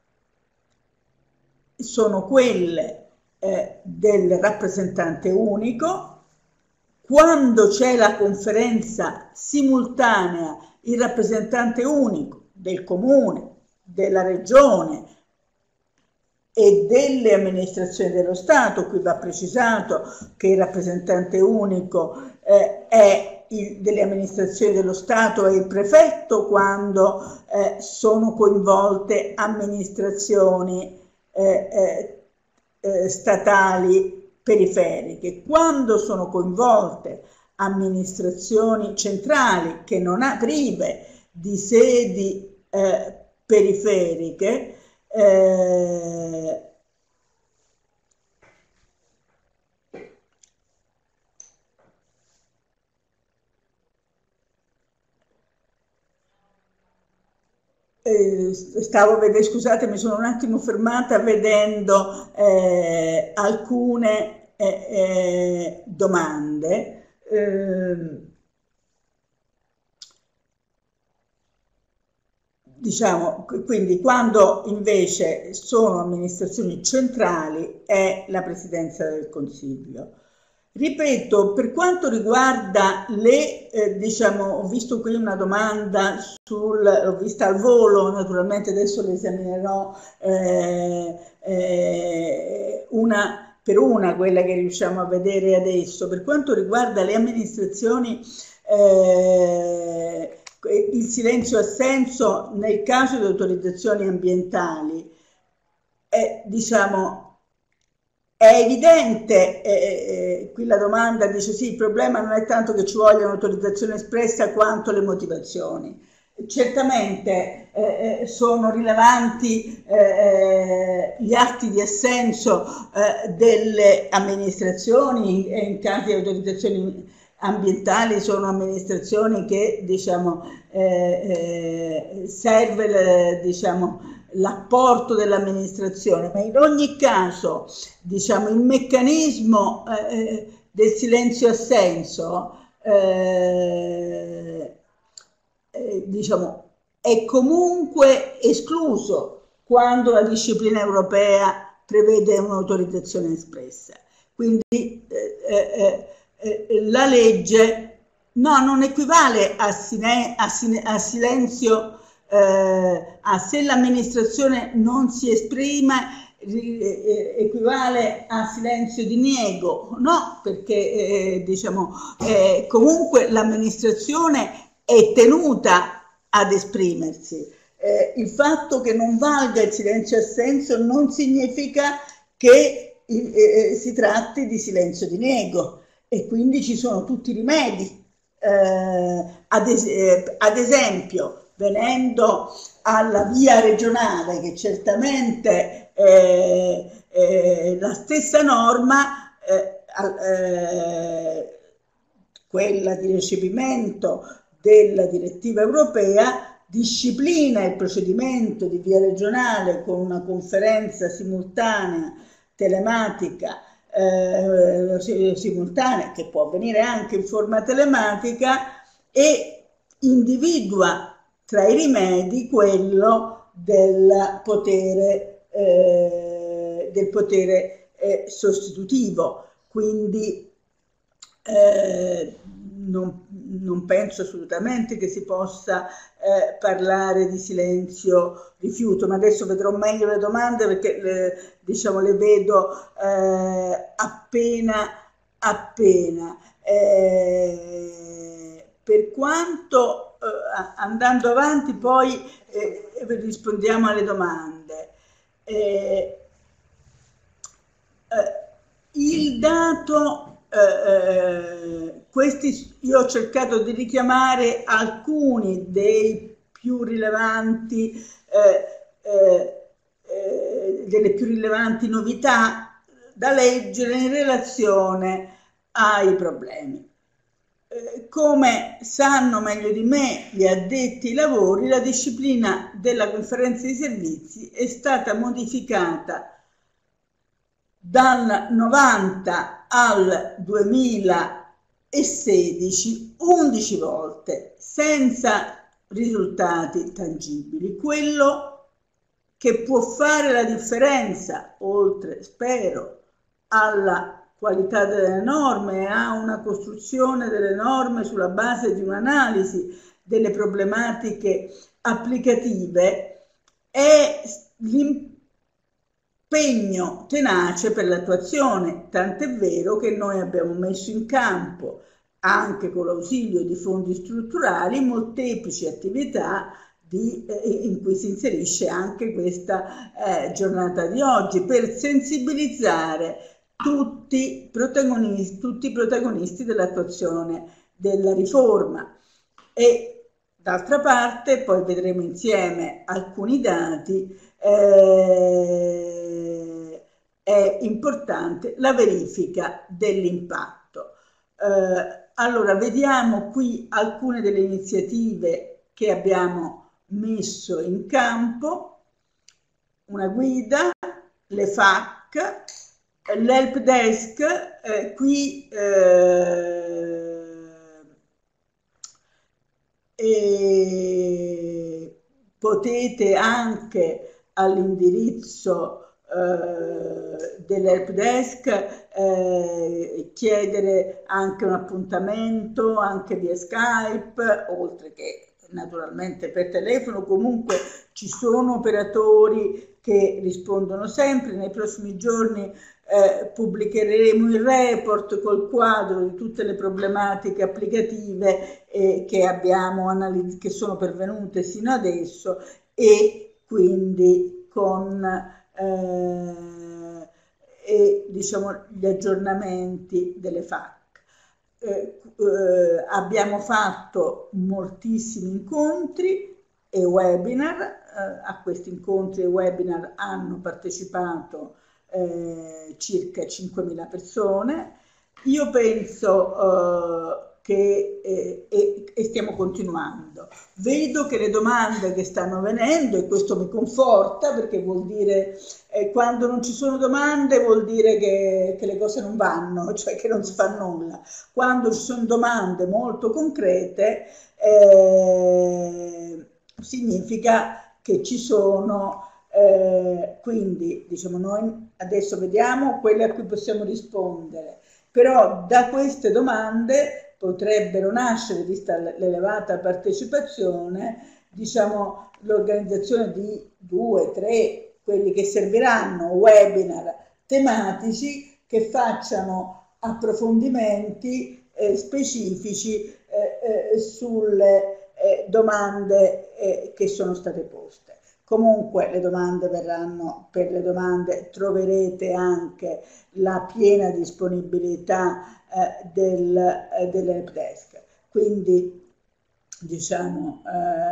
sono quelle eh, del rappresentante unico. Quando c'è la conferenza simultanea, il rappresentante unico del comune, della regione e delle amministrazioni dello Stato, qui va precisato che il rappresentante unico eh, è il, delle amministrazioni dello Stato è il prefetto quando eh, sono coinvolte amministrazioni Eh, eh, eh, statali periferiche. Quando sono coinvolte amministrazioni centrali che non ha prive di sedi eh, periferiche, eh, Eh, stavo vedendo, scusate, mi sono un attimo fermata vedendo eh, alcune eh, eh, domande. Eh, diciamo, quindi quando invece sono amministrazioni centrali è la Presidenza del Consiglio. Ripeto, per quanto riguarda le, eh, diciamo, ho visto qui una domanda sul, l'ho vista al volo, naturalmente adesso le esaminerò eh, eh, una per una, quella che riusciamo a vedere adesso. Per quanto riguarda le amministrazioni, eh, il silenzio assenso nel caso di autorizzazioni ambientali, è, diciamo, è evidente, eh, eh, qui la domanda dice sì, il problema non è tanto che ci voglia un'autorizzazione espressa quanto le motivazioni. Certamente eh, sono rilevanti eh, gli atti di assenso eh, delle amministrazioni e in caso di autorizzazioni ambientali sono amministrazioni che diciamo eh, eh, serve diciamo l'apporto dell'amministrazione, ma in ogni caso diciamo il meccanismo eh, del silenzio assenso eh, eh, diciamo è comunque escluso quando la disciplina europea prevede un'autorizzazione espressa. Quindi eh, eh, eh, la legge no, non equivale a, sine, a, sine, a silenzio Eh, ah, se l'amministrazione non si esprime eh, equivale a silenzio di niego, no, perché eh, diciamo eh, comunque l'amministrazione è tenuta ad esprimersi. Eh, il fatto che non valga il silenzio assenso non significa che eh, si tratti di silenzio di niego e quindi ci sono tutti i rimedi eh, ad, es eh, ad esempio, venendo alla via regionale, che certamente eh, eh, la stessa norma, eh, eh, quella di recepimento della direttiva europea, disciplina il procedimento di via regionale con una conferenza simultanea telematica eh, simultanea, che può avvenire anche in forma telematica, e individua tra i rimedi quello del potere, eh, del potere eh, sostitutivo. Quindi eh, non, non penso assolutamente che si possa eh, parlare di silenzio rifiuto, ma adesso vedrò meglio le domande, perché le, diciamo, le vedo eh, appena appena. Eh, per quanto eh, andando avanti poi eh, rispondiamo alle domande. Eh, eh, il dato Eh, questi, io ho cercato di richiamare alcuni dei più rilevanti eh, eh, eh, delle più rilevanti novità da leggere in relazione ai problemi. Eh, come sanno meglio di me gli addetti ai lavori, la disciplina della conferenza di servizi è stata modificata dal novanta al duemilasedici undici volte senza risultati tangibili. Quello che può fare la differenza, oltre, spero, alla qualità delle norme e a una costruzione delle norme sulla base di un'analisi delle problematiche applicative, è l'impegno impegno tenace per l'attuazione, tant'è vero che noi abbiamo messo in campo, anche con l'ausilio di fondi strutturali, molteplici attività di, eh, in cui si inserisce anche questa eh, giornata di oggi, per sensibilizzare tutti, protagonisti, tutti i protagonisti dell'attuazione della riforma. E d'altra parte poi vedremo insieme alcuni dati. Eh, è importante la verifica dell'impatto. Eh, allora, vediamo qui alcune delle iniziative che abbiamo messo in campo: una guida, le F A Q, l'help desk, eh, qui eh, e potete anche all'indirizzo eh, dell'help desk eh, chiedere anche un appuntamento anche via Skype, oltre che naturalmente per telefono. Comunque ci sono operatori che rispondono sempre. Nei prossimi giorni eh, pubblicheremo il report col quadro di tutte le problematiche applicative eh, che abbiamo analizzato, che sono pervenute sino adesso, e quindi con eh, e, diciamo, gli aggiornamenti delle F A Q. Eh, eh, abbiamo fatto moltissimi incontri e webinar. Eh, a questi incontri e webinar hanno partecipato eh, circa cinquemila persone. Io penso eh, che eh, e, e stiamo continuando. Vedo che le domande che stanno venendo, e questo mi conforta, perché vuol dire eh, quando non ci sono domande vuol dire che, che le cose non vanno, cioè che non si fa nulla. Quando ci sono domande molto concrete eh, significa che ci sono. Eh, quindi diciamo, noi adesso vediamo quelle a cui possiamo rispondere, però da queste domande potrebbero nascere, vista l'elevata partecipazione, diciamo, l'organizzazione di due, tre, quelli che serviranno, webinar tematici che facciano approfondimenti eh, specifici eh, eh, sulle eh, domande eh, che sono state poste. Comunque le domande verranno, per le domande troverete anche la piena disponibilità eh, del, eh, dell'help desk. quindi diciamo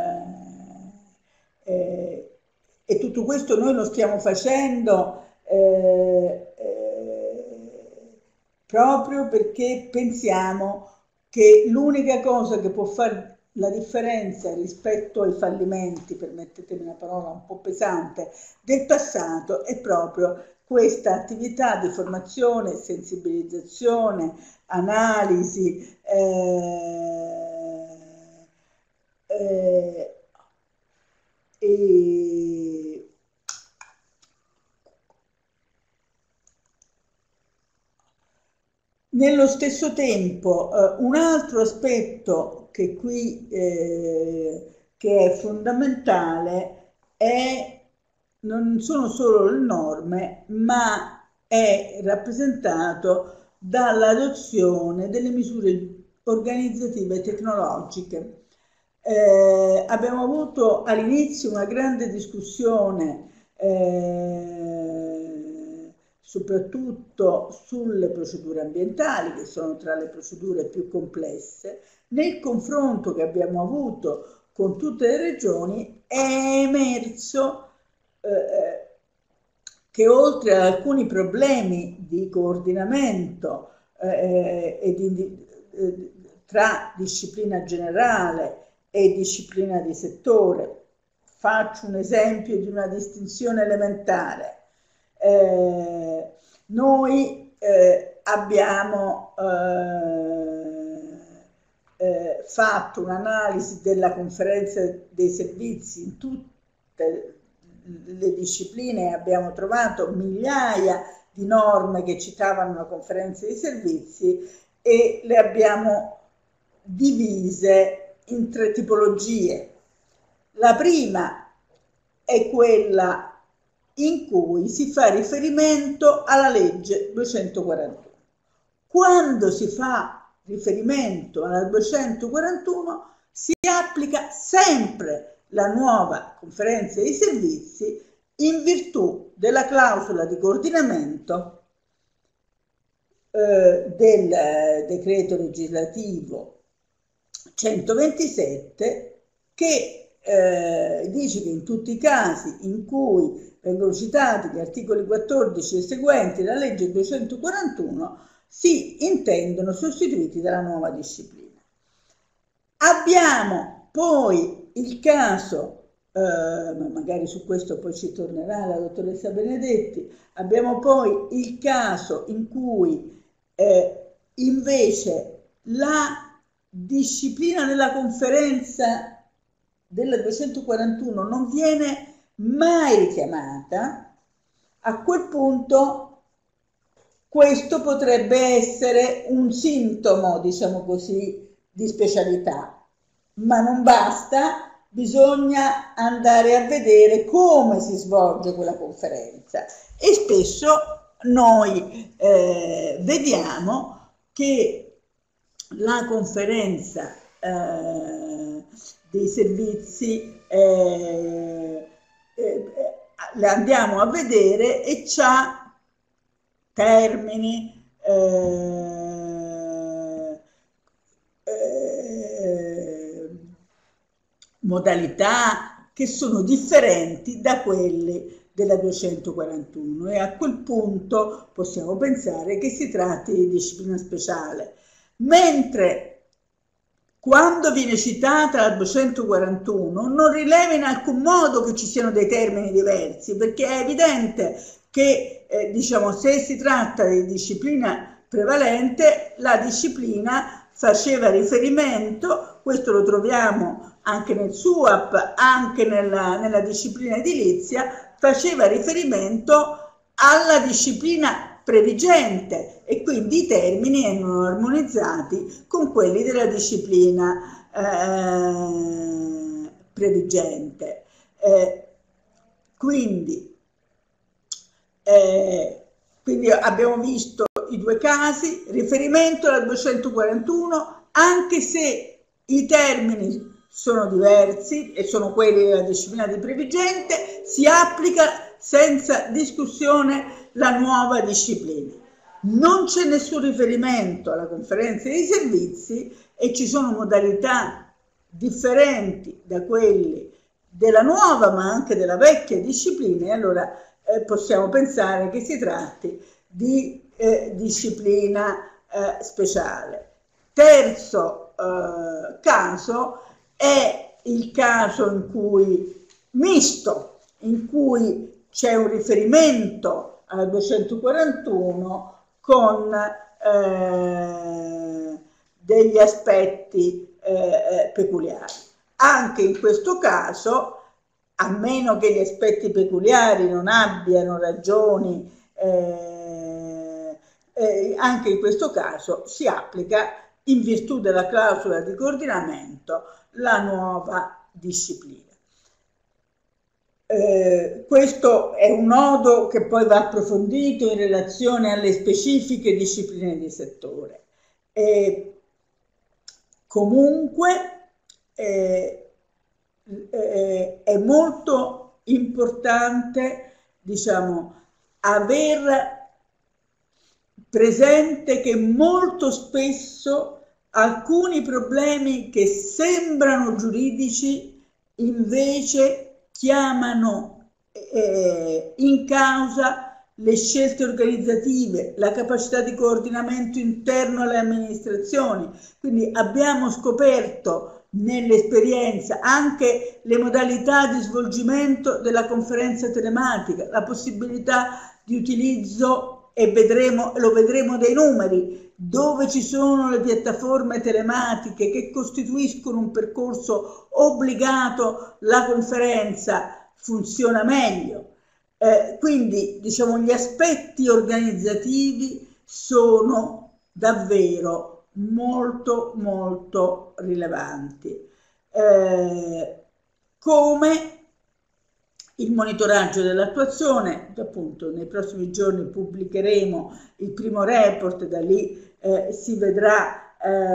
eh, eh, e tutto questo noi lo stiamo facendo eh, eh, proprio perché pensiamo che l'unica cosa che può fare la differenza rispetto ai fallimenti, permettetemi una parola un po' pesante, del passato è proprio questa attività di formazione, sensibilizzazione, analisi, eh, eh, e nello stesso tempo eh, un altro aspetto che qui eh, che è fondamentale è non sono solo le norme, ma è rappresentato dall'adozione delle misure organizzative e tecnologiche. Eh, abbiamo avuto all'inizio una grande discussione eh, soprattutto sulle procedure ambientali, che sono tra le procedure più complesse. Nel confronto che abbiamo avuto con tutte le regioni è emerso eh, che oltre ad alcuni problemi di coordinamento eh, e di, eh, tra disciplina generale e disciplina di settore, faccio un esempio di una distinzione elementare. Eh, noi eh, abbiamo eh, eh, fatto un'analisi della conferenza dei servizi in tutte le discipline, abbiamo trovato migliaia di norme che citavano la conferenza dei servizi e le abbiamo divise in tre tipologie. La prima è quella in cui si fa riferimento alla legge duecentoquarantuno. Quando si fa riferimento alla duecentoquarantuno si applica sempre la nuova conferenza dei servizi in virtù della clausola di coordinamento eh, del decreto legislativo centoventisette che eh, dice che in tutti i casi in cui vengono citati gli articoli quattordici e seguenti della legge duecentoquarantuno si intendono sostituiti dalla nuova disciplina. Abbiamo poi il caso, eh, magari su questo poi ci tornerà la dottoressa Benedetti, abbiamo poi il caso in cui eh, invece la disciplina della conferenza della duecentoquarantuno non viene mai richiamata. A quel punto questo potrebbe essere un sintomo, diciamo così, di specialità, ma non basta, bisogna andare a vedere come si svolge quella conferenza e spesso noi eh, vediamo che la conferenza eh, dei servizi eh, eh, la andiamo a vedere e c'ha termini, eh, eh, modalità che sono differenti da quelli della duecentoquarantuno e a quel punto possiamo pensare che si tratti di disciplina speciale. Mentre quando viene citata la duecentoquarantuno non rileva in alcun modo che ci siano dei termini diversi, perché è evidente che eh, diciamo, se si tratta di disciplina prevalente, la disciplina faceva riferimento, questo lo troviamo anche nel S U A P, anche nella, nella disciplina edilizia, faceva riferimento alla disciplina previgente e quindi i termini erano armonizzati con quelli della disciplina eh, previgente. Eh, quindi, eh, quindi abbiamo visto i due casi, riferimento alla duecentoquarantuno, anche se i termini sono diversi e sono quelli della disciplina di previgente, si applica senza discussione la nuova disciplina. Non c'è nessun riferimento alla conferenza dei servizi e ci sono modalità differenti da quelle della nuova ma anche della vecchia disciplina, e allora eh, possiamo pensare che si tratti di eh, disciplina eh, speciale. Terzo eh, caso è il caso in cui misto, in cui c'è un riferimento al duecentoquarantuno con eh, degli aspetti eh, peculiari. Anche in questo caso, a meno che gli aspetti peculiari non abbiano ragioni, eh, eh, anche in questo caso si applica, in virtù della clausola di coordinamento, la nuova disciplina. Eh, questo è un nodo che poi va approfondito in relazione alle specifiche discipline di settore. Eh, comunque eh, eh, è molto importante, diciamo, aver presente che molto spesso alcuni problemi che sembrano giuridici invece chiamano eh, in causa le scelte organizzative, la capacità di coordinamento interno alle amministrazioni. Quindi abbiamo scoperto nell'esperienza anche le modalità di svolgimento della conferenza telematica, la possibilità di utilizzo, e vedremo, lo vedremo dai numeri, dove ci sono le piattaforme telematiche che costituiscono un percorso obbligato, la conferenza funziona meglio. Eh, quindi, diciamo, gli aspetti organizzativi sono davvero molto molto rilevanti, eh, come il monitoraggio dell'attuazione. Appunto nei prossimi giorni pubblicheremo il primo report, da lì eh, si vedrà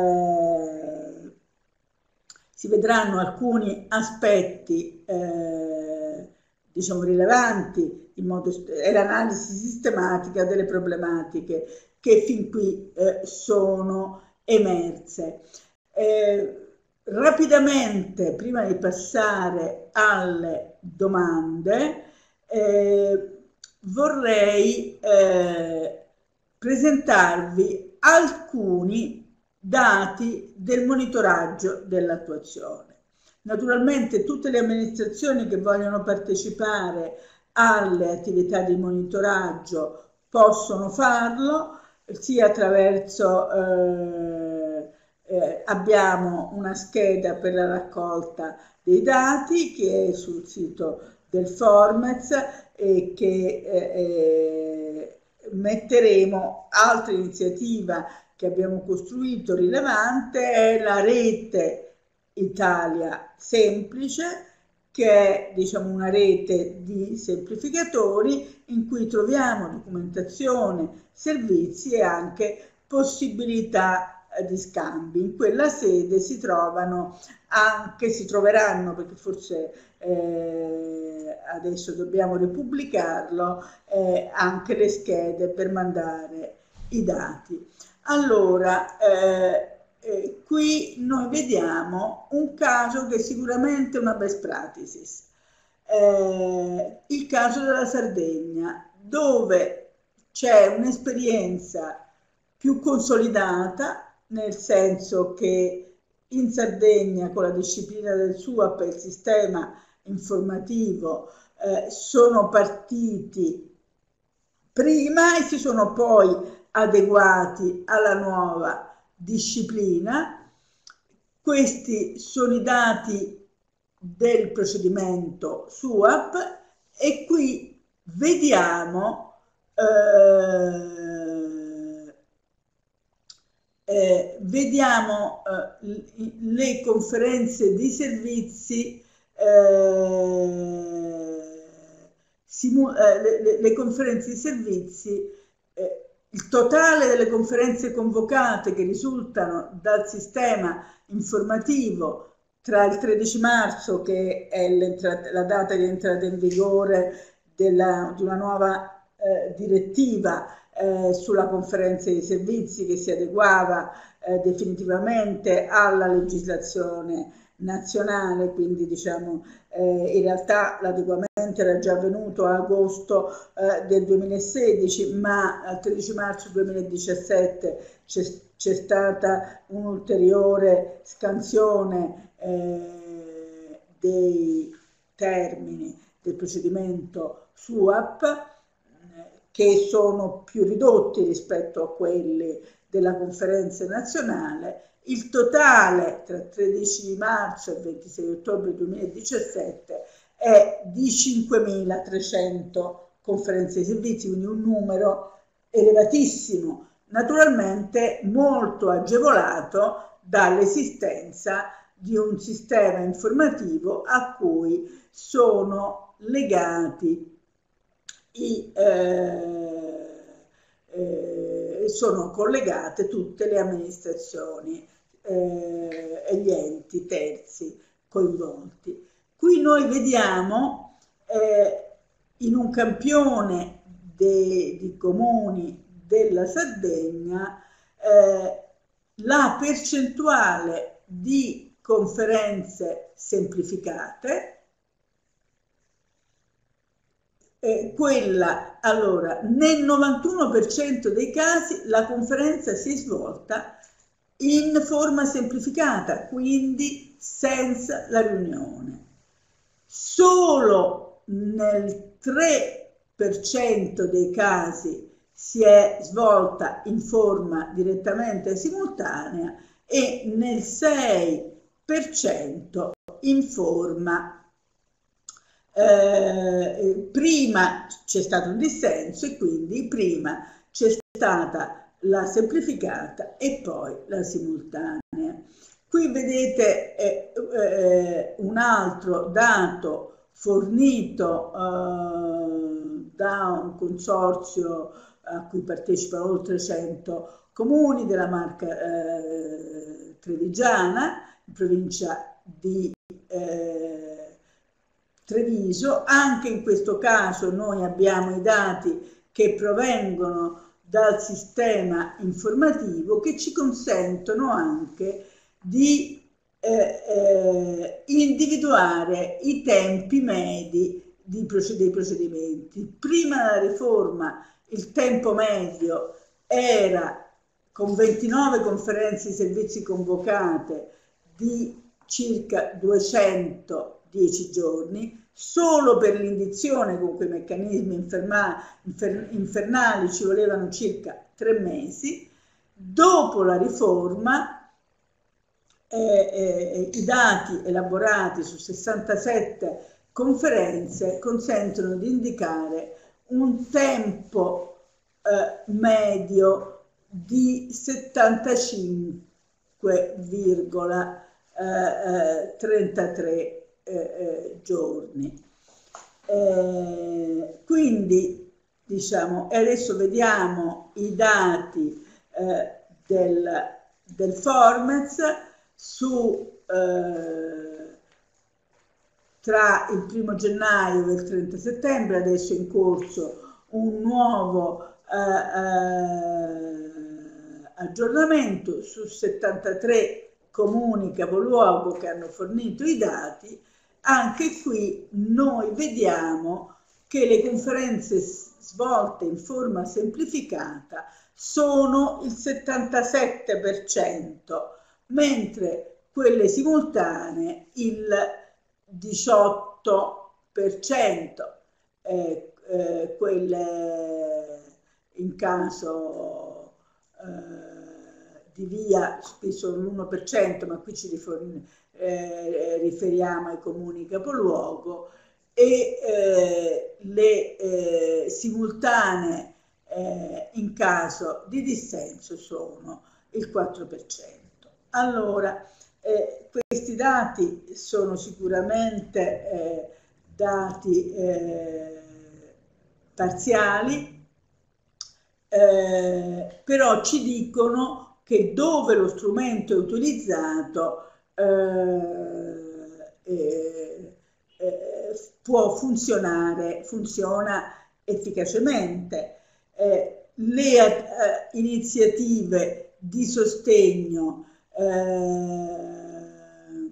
eh, si vedranno alcuni aspetti eh, diciamo rilevanti, in modo e l'analisi sistematica delle problematiche che fin qui eh, sono emerse. Eh, rapidamente, prima di passare alle domande, eh, vorrei eh, presentarvi alcuni dati del monitoraggio dell'attuazione. Naturalmente tutte le amministrazioni che vogliono partecipare alle attività di monitoraggio possono farlo, sia attraverso, eh, eh, abbiamo una scheda per la raccolta dei dati che è sul sito del Formez e che eh, metteremo. Altra iniziativa che abbiamo costruito rilevante è la rete Italia Semplice, che è, diciamo, una rete di semplificatori in cui troviamo documentazione, servizi e anche possibilità eh, di scambi. In quella sede si trovano anche, si troveranno, perché forse eh, adesso dobbiamo ripubblicarlo, eh, anche le schede per mandare i dati. Allora, eh, Eh, qui noi vediamo un caso che è sicuramente una best practices, eh, il caso della Sardegna, dove c'è un'esperienza più consolidata, nel senso che in Sardegna con la disciplina del S U A P e il sistema informativo eh, sono partiti prima e si sono poi adeguati alla nuova disciplina. Questi sono i dati del procedimento S U A P e qui vediamo eh, eh, vediamo eh, le conferenze di servizi eh, simu eh, le, le conferenze di servizi eh, il totale delle conferenze convocate che risultano dal sistema informativo tra il tredici marzo, che è la data di entrata in vigore della, di una nuova eh, direttiva eh, sulla conferenza dei servizi che si adeguava eh, definitivamente alla legislazione nazionale, quindi diciamo eh, in realtà l'adeguamento era già avvenuto a agosto eh, del duemilasedici, ma al tredici marzo duemiladiciassette c'è stata un'ulteriore scansione eh, dei termini del procedimento S U A P eh, che sono più ridotti rispetto a quelli della conferenza nazionale. Il totale tra tredici marzo e ventisei ottobre duemiladiciassette è di cinquemilatrecento conferenze di servizi, quindi un numero elevatissimo, naturalmente molto agevolato dall'esistenza di un sistema informativo a cui sono legati i eh, eh, sono collegate tutte le amministrazioni eh, e gli enti terzi coinvolti. Qui noi vediamo eh, in un campione de, di comuni della Sardegna eh, la percentuale di conferenze semplificate. Eh, quella, allora, nel novantuno per cento dei casi la conferenza si è svolta in forma semplificata, quindi senza la riunione. Solo nel tre per cento dei casi si è svolta in forma direttamente simultanea e nel sei per cento in forma Eh, prima c'è stato un dissenso e quindi prima c'è stata la semplificata e poi la simultanea. Qui vedete eh, eh, un altro dato fornito eh, da un consorzio a cui partecipano oltre cento comuni della Marca eh, Trevigiana, in provincia di eh, Treviso. Anche in questo caso noi abbiamo i dati che provengono dal sistema informativo che ci consentono anche di eh, eh, individuare i tempi medi di proced- dei procedimenti. Prima della riforma il tempo medio era, con ventinove conferenze di servizi convocate, di circa duecentodieci giorni. Solo per l'indizione con quei meccanismi inferma, infer, infernali ci volevano circa tre mesi. Dopo la riforma eh, eh, i dati elaborati su sessantasette conferenze consentono di indicare un tempo eh, medio di settantacinque virgola trentatré eh, eh, giorni. Eh, quindi diciamo, e adesso vediamo i dati eh, del, del Formez su eh, tra il primo gennaio e il trenta settembre. Adesso è in corso un nuovo eh, eh, aggiornamento su settantatré comuni capoluogo che hanno fornito i dati. Anche qui noi vediamo che le conferenze svolte in forma semplificata sono il settantasette per cento, mentre quelle simultanee il diciotto per cento, eh, eh, quelle in caso eh, di via sono l'uno per cento, ma qui ci eh, riferiamo ai comuni capoluogo, e eh, le eh, simultanee eh, in caso di dissenso sono il quattro per cento. Allora, eh, questi dati sono sicuramente eh, dati eh, parziali, eh, però ci dicono che dove lo strumento è utilizzato eh, eh, eh, può funzionare, funziona efficacemente. Eh, le eh, iniziative di sostegno eh,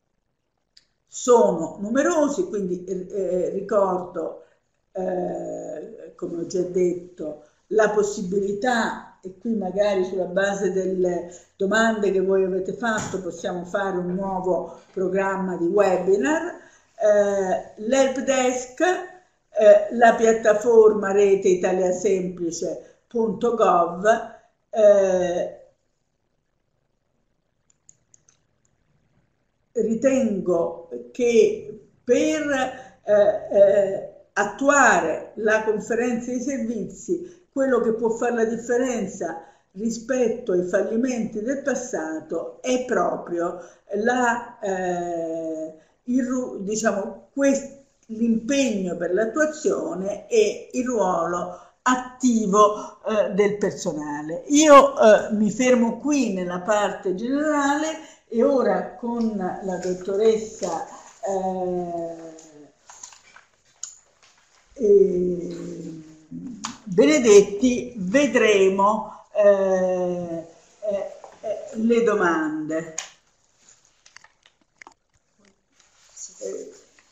sono numerosi, quindi eh, ricordo, eh, come ho già detto, la possibilità, e qui magari sulla base delle domande che voi avete fatto possiamo fare un nuovo programma di webinar, eh, l'help desk, eh, la piattaforma rete italiasemplice punto gov, eh, ritengo che per eh, eh, attuare la conferenza di servizi, quello che può fare la differenza rispetto ai fallimenti del passato è proprio la, eh, il, diciamo, l'impegno per l'attuazione e il ruolo attivo eh, del personale. Io eh, mi fermo qui nella parte generale e ora con la dottoressa eh, eh, Benedetti vedremo eh, eh, eh, le domande. Eh,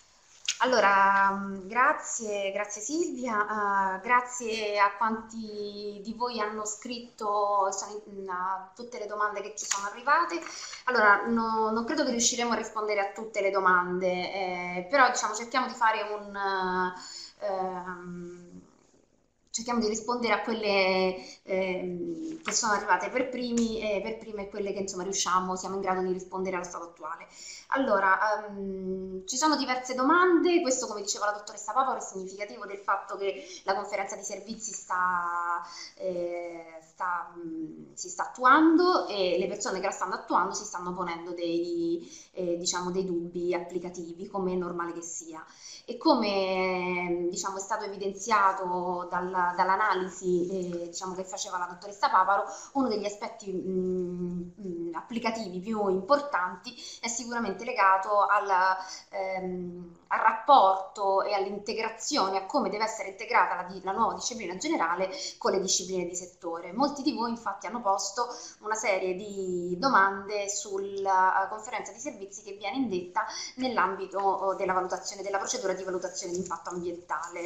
Allora, grazie, grazie Silvia, uh, grazie a quanti di voi hanno scritto in, a tutte le domande che ci sono arrivate. Allora, no, non credo che riusciremo a rispondere a tutte le domande, eh, però diciamo cerchiamo di fare un... Uh, um, cerchiamo di rispondere a quelle eh, che sono arrivate per primi e per prime quelle che insomma riusciamo, siamo in grado di rispondere allo stato attuale. Allora, um, ci sono diverse domande, questo come diceva la dottoressa Paparo è significativo del fatto che la conferenza di servizi sta, eh, sta, mh, si sta attuando e le persone che la stanno attuando si stanno ponendo dei, eh, diciamo, dei dubbi applicativi, come è normale che sia. E come diciamo, è stato evidenziato dal, dall'analisi eh, diciamo, che faceva la dottoressa Paparo, uno degli aspetti mh, mh, applicativi più importanti è sicuramente legato al, ehm, al rapporto e all'integrazione, a come deve essere integrata la, la nuova disciplina generale con le discipline di settore. Molti di voi infatti hanno posto una serie di domande sulla conferenza di servizi che viene indetta nell'ambito della valutazione, della procedura di valutazione di impatto ambientale.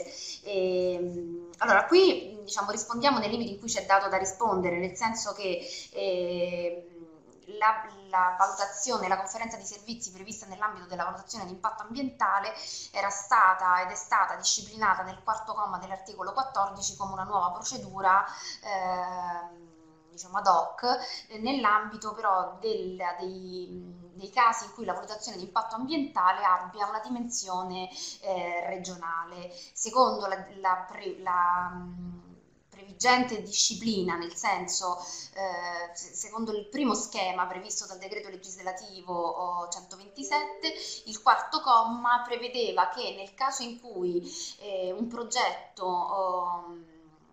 E, allora, qui diciamo, rispondiamo nei limiti in cui c'è dato da rispondere, nel senso che eh, la, la valutazione, la conferenza di servizi prevista nell'ambito della valutazione di impatto ambientale era stata ed è stata disciplinata nel quarto comma dell'articolo quattordici come una nuova procedura eh, diciamo ad hoc, eh, nell'ambito però del, dei, dei casi in cui la valutazione di impatto ambientale abbia una dimensione eh, regionale. Secondo la, la, pre, la mh, previgente disciplina, nel senso, eh, secondo il primo schema previsto dal decreto legislativo oh, centoventisette, il quarto comma prevedeva che nel caso in cui eh, un progetto oh,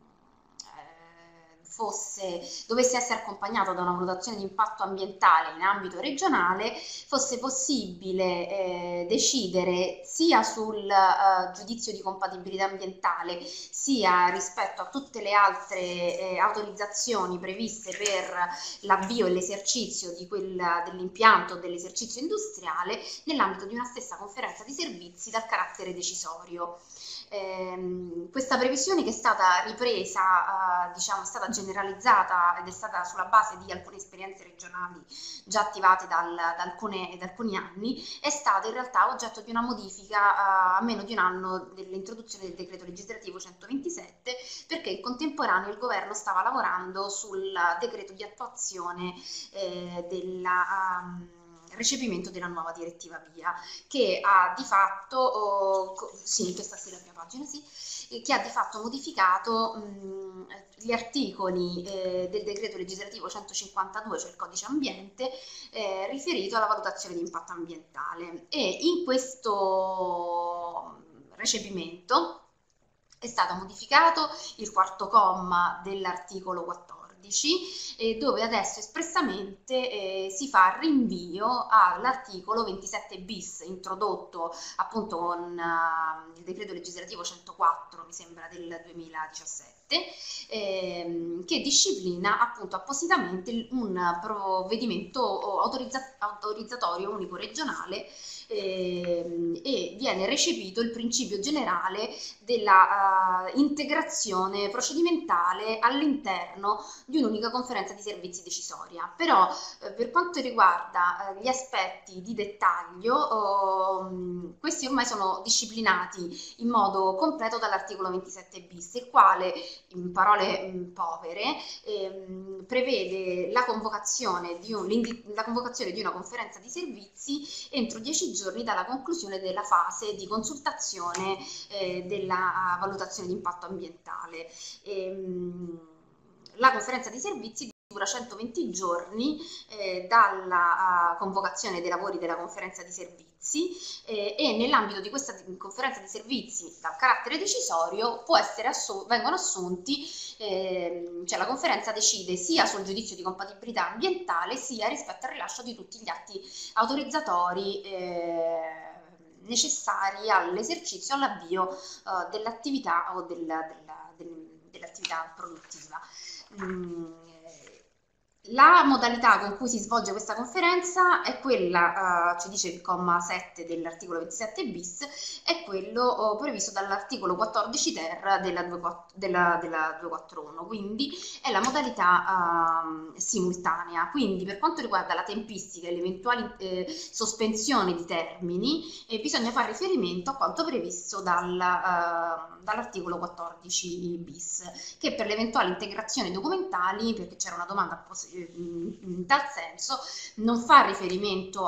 fosse, dovesse essere accompagnato da una valutazione di impatto ambientale in ambito regionale, fosse possibile eh, decidere sia sul eh, giudizio di compatibilità ambientale, sia rispetto a tutte le altre eh, autorizzazioni previste per l'avvio e l'esercizio di quella dell'impianto o dell'esercizio industriale nell'ambito di una stessa conferenza di servizi dal carattere decisorio. Eh, questa previsione, che è stata ripresa, eh, diciamo, è stata generalizzata ed è stata sulla base di alcune esperienze regionali già attivate dal, da, alcune, da alcuni anni, è stata in realtà oggetto di una modifica eh, a meno di un anno dell'introduzione del decreto legislativo centoventisette, perché in contemporaneo il governo stava lavorando sul decreto di attuazione eh, della... Um, recepimento della nuova direttiva VIA, che ha di fatto, oh, sì, in questa stessa prima pagina, sì, che ha di fatto modificato mh, gli articoli eh, del decreto legislativo centocinquantadue, cioè il codice ambiente, eh, riferito alla valutazione di impatto ambientale. E in questo recepimento è stato modificato il quarto comma dell'articolo quattordici, eh, dove adesso espressamente eh, si fa rinvio all'articolo ventisette bis introdotto appunto con uh, il decreto legislativo centoquattro, mi sembra, del duemiladiciassette, ehm, che disciplina appunto appositamente un provvedimento autorizza- autorizzatorio unico regionale, ehm, e viene recepito il principio generale della uh, integrazione procedimentale all'interno di un'unica conferenza di servizi decisoria. Però eh, per quanto riguarda eh, gli aspetti di dettaglio, oh, questi ormai sono disciplinati in modo completo dall'articolo ventisette bis, il quale, in parole mh, povere, ehm, prevede la convocazione, di un, la convocazione di una conferenza di servizi entro dieci giorni dalla conclusione della fase di consultazione eh, della valutazione di impatto ambientale. Ehm, la conferenza di servizi dura centoventi giorni eh, dalla uh, convocazione dei lavori della conferenza di servizi eh, e nell'ambito di questa conferenza di servizi dal carattere decisorio può essere assu- vengono assunti, eh, cioè la conferenza decide sia sul giudizio di compatibilità ambientale sia rispetto al rilascio di tutti gli atti autorizzatori eh, necessari all'esercizio, all'avvio uh, dell'attività o della, della, del, dell'attività produttiva. Mm. La modalità con cui si svolge questa conferenza è quella, uh, ci dice il comma sette dell'articolo ventisette bis, è quello uh, previsto dall'articolo quattordici ter della, della, della duecentoquarantuno, quindi è la modalità uh, simultanea. Quindi per quanto riguarda la tempistica e le eventuali eh, sospensioni di termini, eh, bisogna fare riferimento a quanto previsto dal, uh, dall'articolo quattordici bis, che per le eventuali integrazioni documentali, perché c'era una domanda possibile in tal senso, non fa riferimento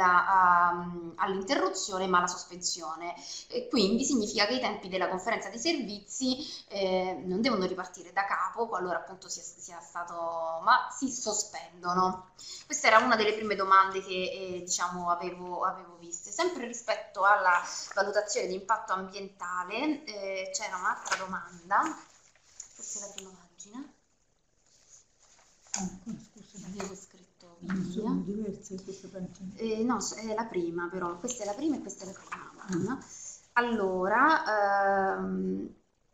all'interruzione ma alla sospensione, e quindi significa che i tempi della conferenza dei servizi eh, non devono ripartire da capo qualora appunto sia, sia stato, ma si sospendono. Questa era una delle prime domande che eh, diciamo avevo, avevo viste. Sempre rispetto alla valutazione di impatto ambientale eh, c'era un'altra domanda, forse la prima pagina. Ah, scusa, avevo scritto sono diverse queste pagine. Eh, no, è la prima, però questa è la prima e questa è la prima pagina. Mm. Allora, ehm,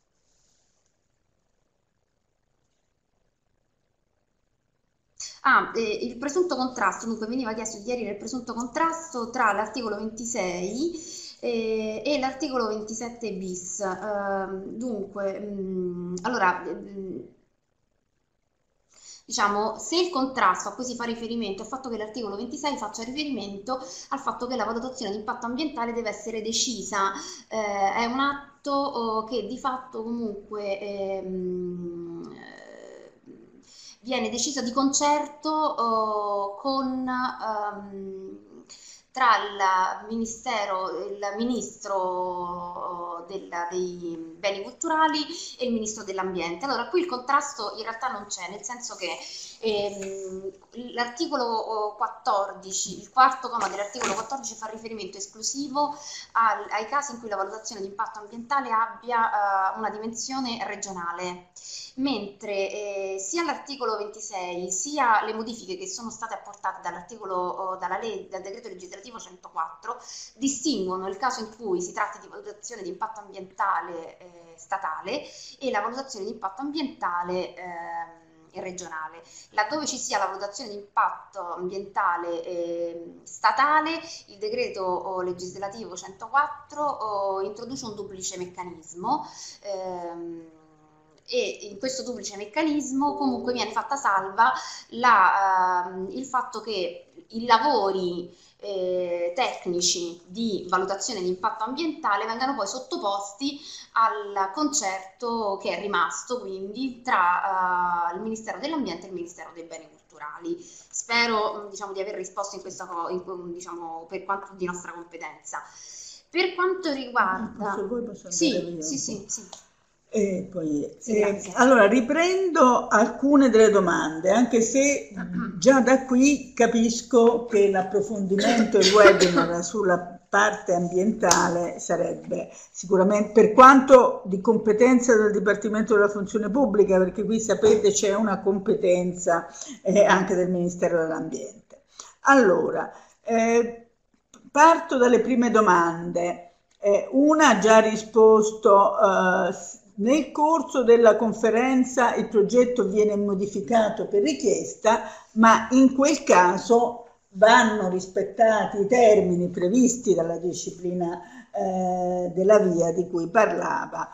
ah, eh, il presunto contrasto, dunque veniva chiesto di chiarire il presunto contrasto tra l'articolo ventisei eh, e l'articolo ventisette bis. Eh, dunque, mh, allora, mh, diciamo, se il contrasto a cui si fa riferimento è il fatto che l'articolo ventisei faccia riferimento al fatto che la valutazione di impatto ambientale deve essere decisa, eh, è un atto oh, che di fatto comunque ehm, viene deciso di concerto oh, con um, tra il Ministero, il Ministro della, dei Beni Culturali e il Ministro dell'Ambiente. Allora, qui il contrasto in realtà non c'è, nel senso che ehm, l'articolo quattordici, il quarto comma dell'articolo quattordici fa riferimento esclusivo al, ai casi in cui la valutazione di impatto ambientale abbia uh, una dimensione regionale, mentre eh, sia l'articolo ventisei sia le modifiche che sono state apportate dall'articolo oh, dalla legge, dal decreto legislativo centoquattro distinguono il caso in cui si tratti di valutazione di impatto ambientale eh, statale e la valutazione di impatto ambientale eh, regionale. Laddove ci sia la valutazione di impatto ambientale eh, statale, il decreto oh, legislativo centoquattro oh, introduce un duplice meccanismo ehm, e in questo duplice meccanismo comunque viene fatta salva la, uh, il fatto che i lavori eh, tecnici di valutazione di impatto ambientale vengano poi sottoposti al concerto che è rimasto quindi tra uh, il Ministero dell'Ambiente e il Ministero dei Beni Culturali. Spero diciamo, di aver risposto in questa in, diciamo, per quanto di nostra competenza. Per quanto riguarda... Posso, voi posso sì, andare via sì, sì, sì. E poi, Sì, eh, grazie. allora riprendo alcune delle domande, anche se già da qui capisco che l'approfondimento e il webinar sulla parte ambientale sarebbe sicuramente, per quanto di competenza del Dipartimento della Funzione Pubblica, perché qui sapete c'è una competenza eh, anche del Ministero dell'Ambiente. Allora, eh, parto dalle prime domande. Eh, una ha già risposto. Eh, Nel corso della conferenza il progetto viene modificato per richiesta, ma in quel caso vanno rispettati i termini previsti dalla disciplina eh, della via di cui parlava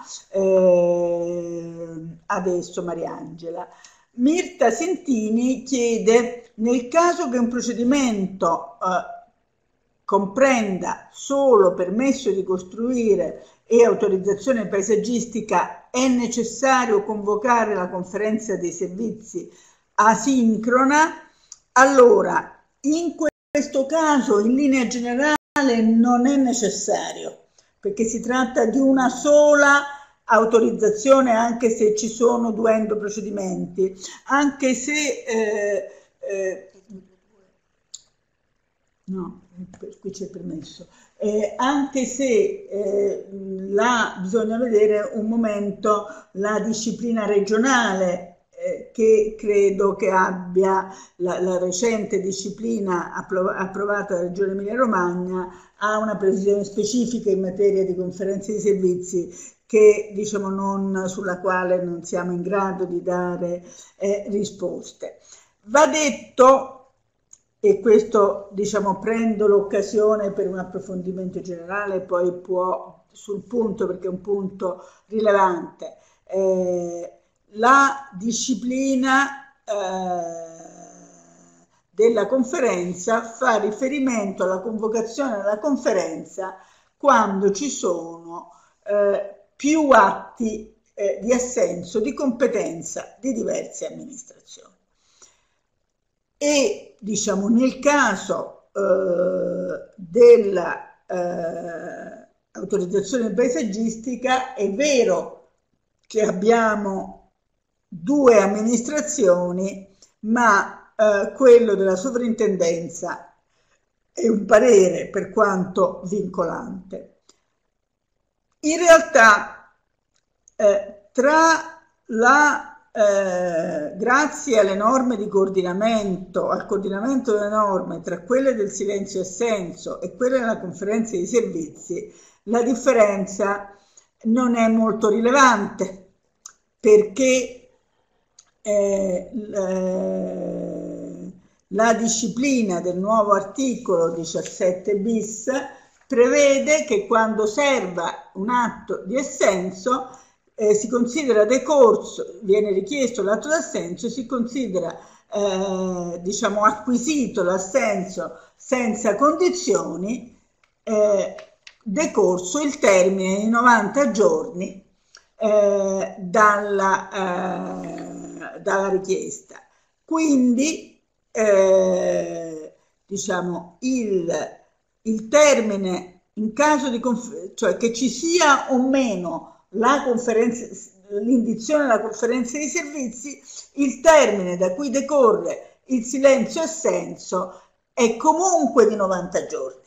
eh, adesso Mariangela. Mirta Sentini chiede: nel caso che un procedimento eh, comprenda solo permesso di costruire e autorizzazione paesaggistica, è necessario convocare la conferenza dei servizi asincrona? Allora, in questo caso, in linea generale, non è necessario, perché si tratta di una sola autorizzazione, anche se ci sono due endoprocedimenti, anche se eh, eh, no, qui c'è il permesso. Eh, anche se eh, la, bisogna vedere un momento la disciplina regionale eh, che credo che abbia la, la recente disciplina approv approvata dalla Regione Emilia Romagna ha una previsione specifica in materia di conferenze di servizi che diciamo non, sulla quale non siamo in grado di dare eh, risposte. Va detto, e questo diciamo prendo l'occasione per un approfondimento generale, poi può sul punto, perché è un punto rilevante, eh, la disciplina eh, della conferenza fa riferimento alla convocazione della conferenza quando ci sono eh, più atti eh, di assenso di competenza di diverse amministrazioni. E diciamo nel caso eh, della eh, autorizzazione paesaggistica è vero che abbiamo due amministrazioni, ma eh, quello della sovrintendenza è un parere per quanto vincolante. In realtà eh, tra la Eh, grazie alle norme di coordinamento, al coordinamento delle norme tra quelle del silenzio assenso e quelle della conferenza di servizi, la differenza non è molto rilevante, perché eh, la disciplina del nuovo articolo diciassette bis prevede che quando serva un atto di assenso Eh, si considera decorso, viene richiesto l'atto d'assenso, si considera eh, diciamo acquisito l'assenso senza condizioni, eh, decorso il termine di novanta giorni eh, dalla, eh, dalla richiesta. Quindi eh, diciamo il, il termine in caso di cioè che ci sia o meno la conferenza, l'indizione della conferenza di servizi, il termine da cui decorre il silenzio assenso è comunque di novanta giorni,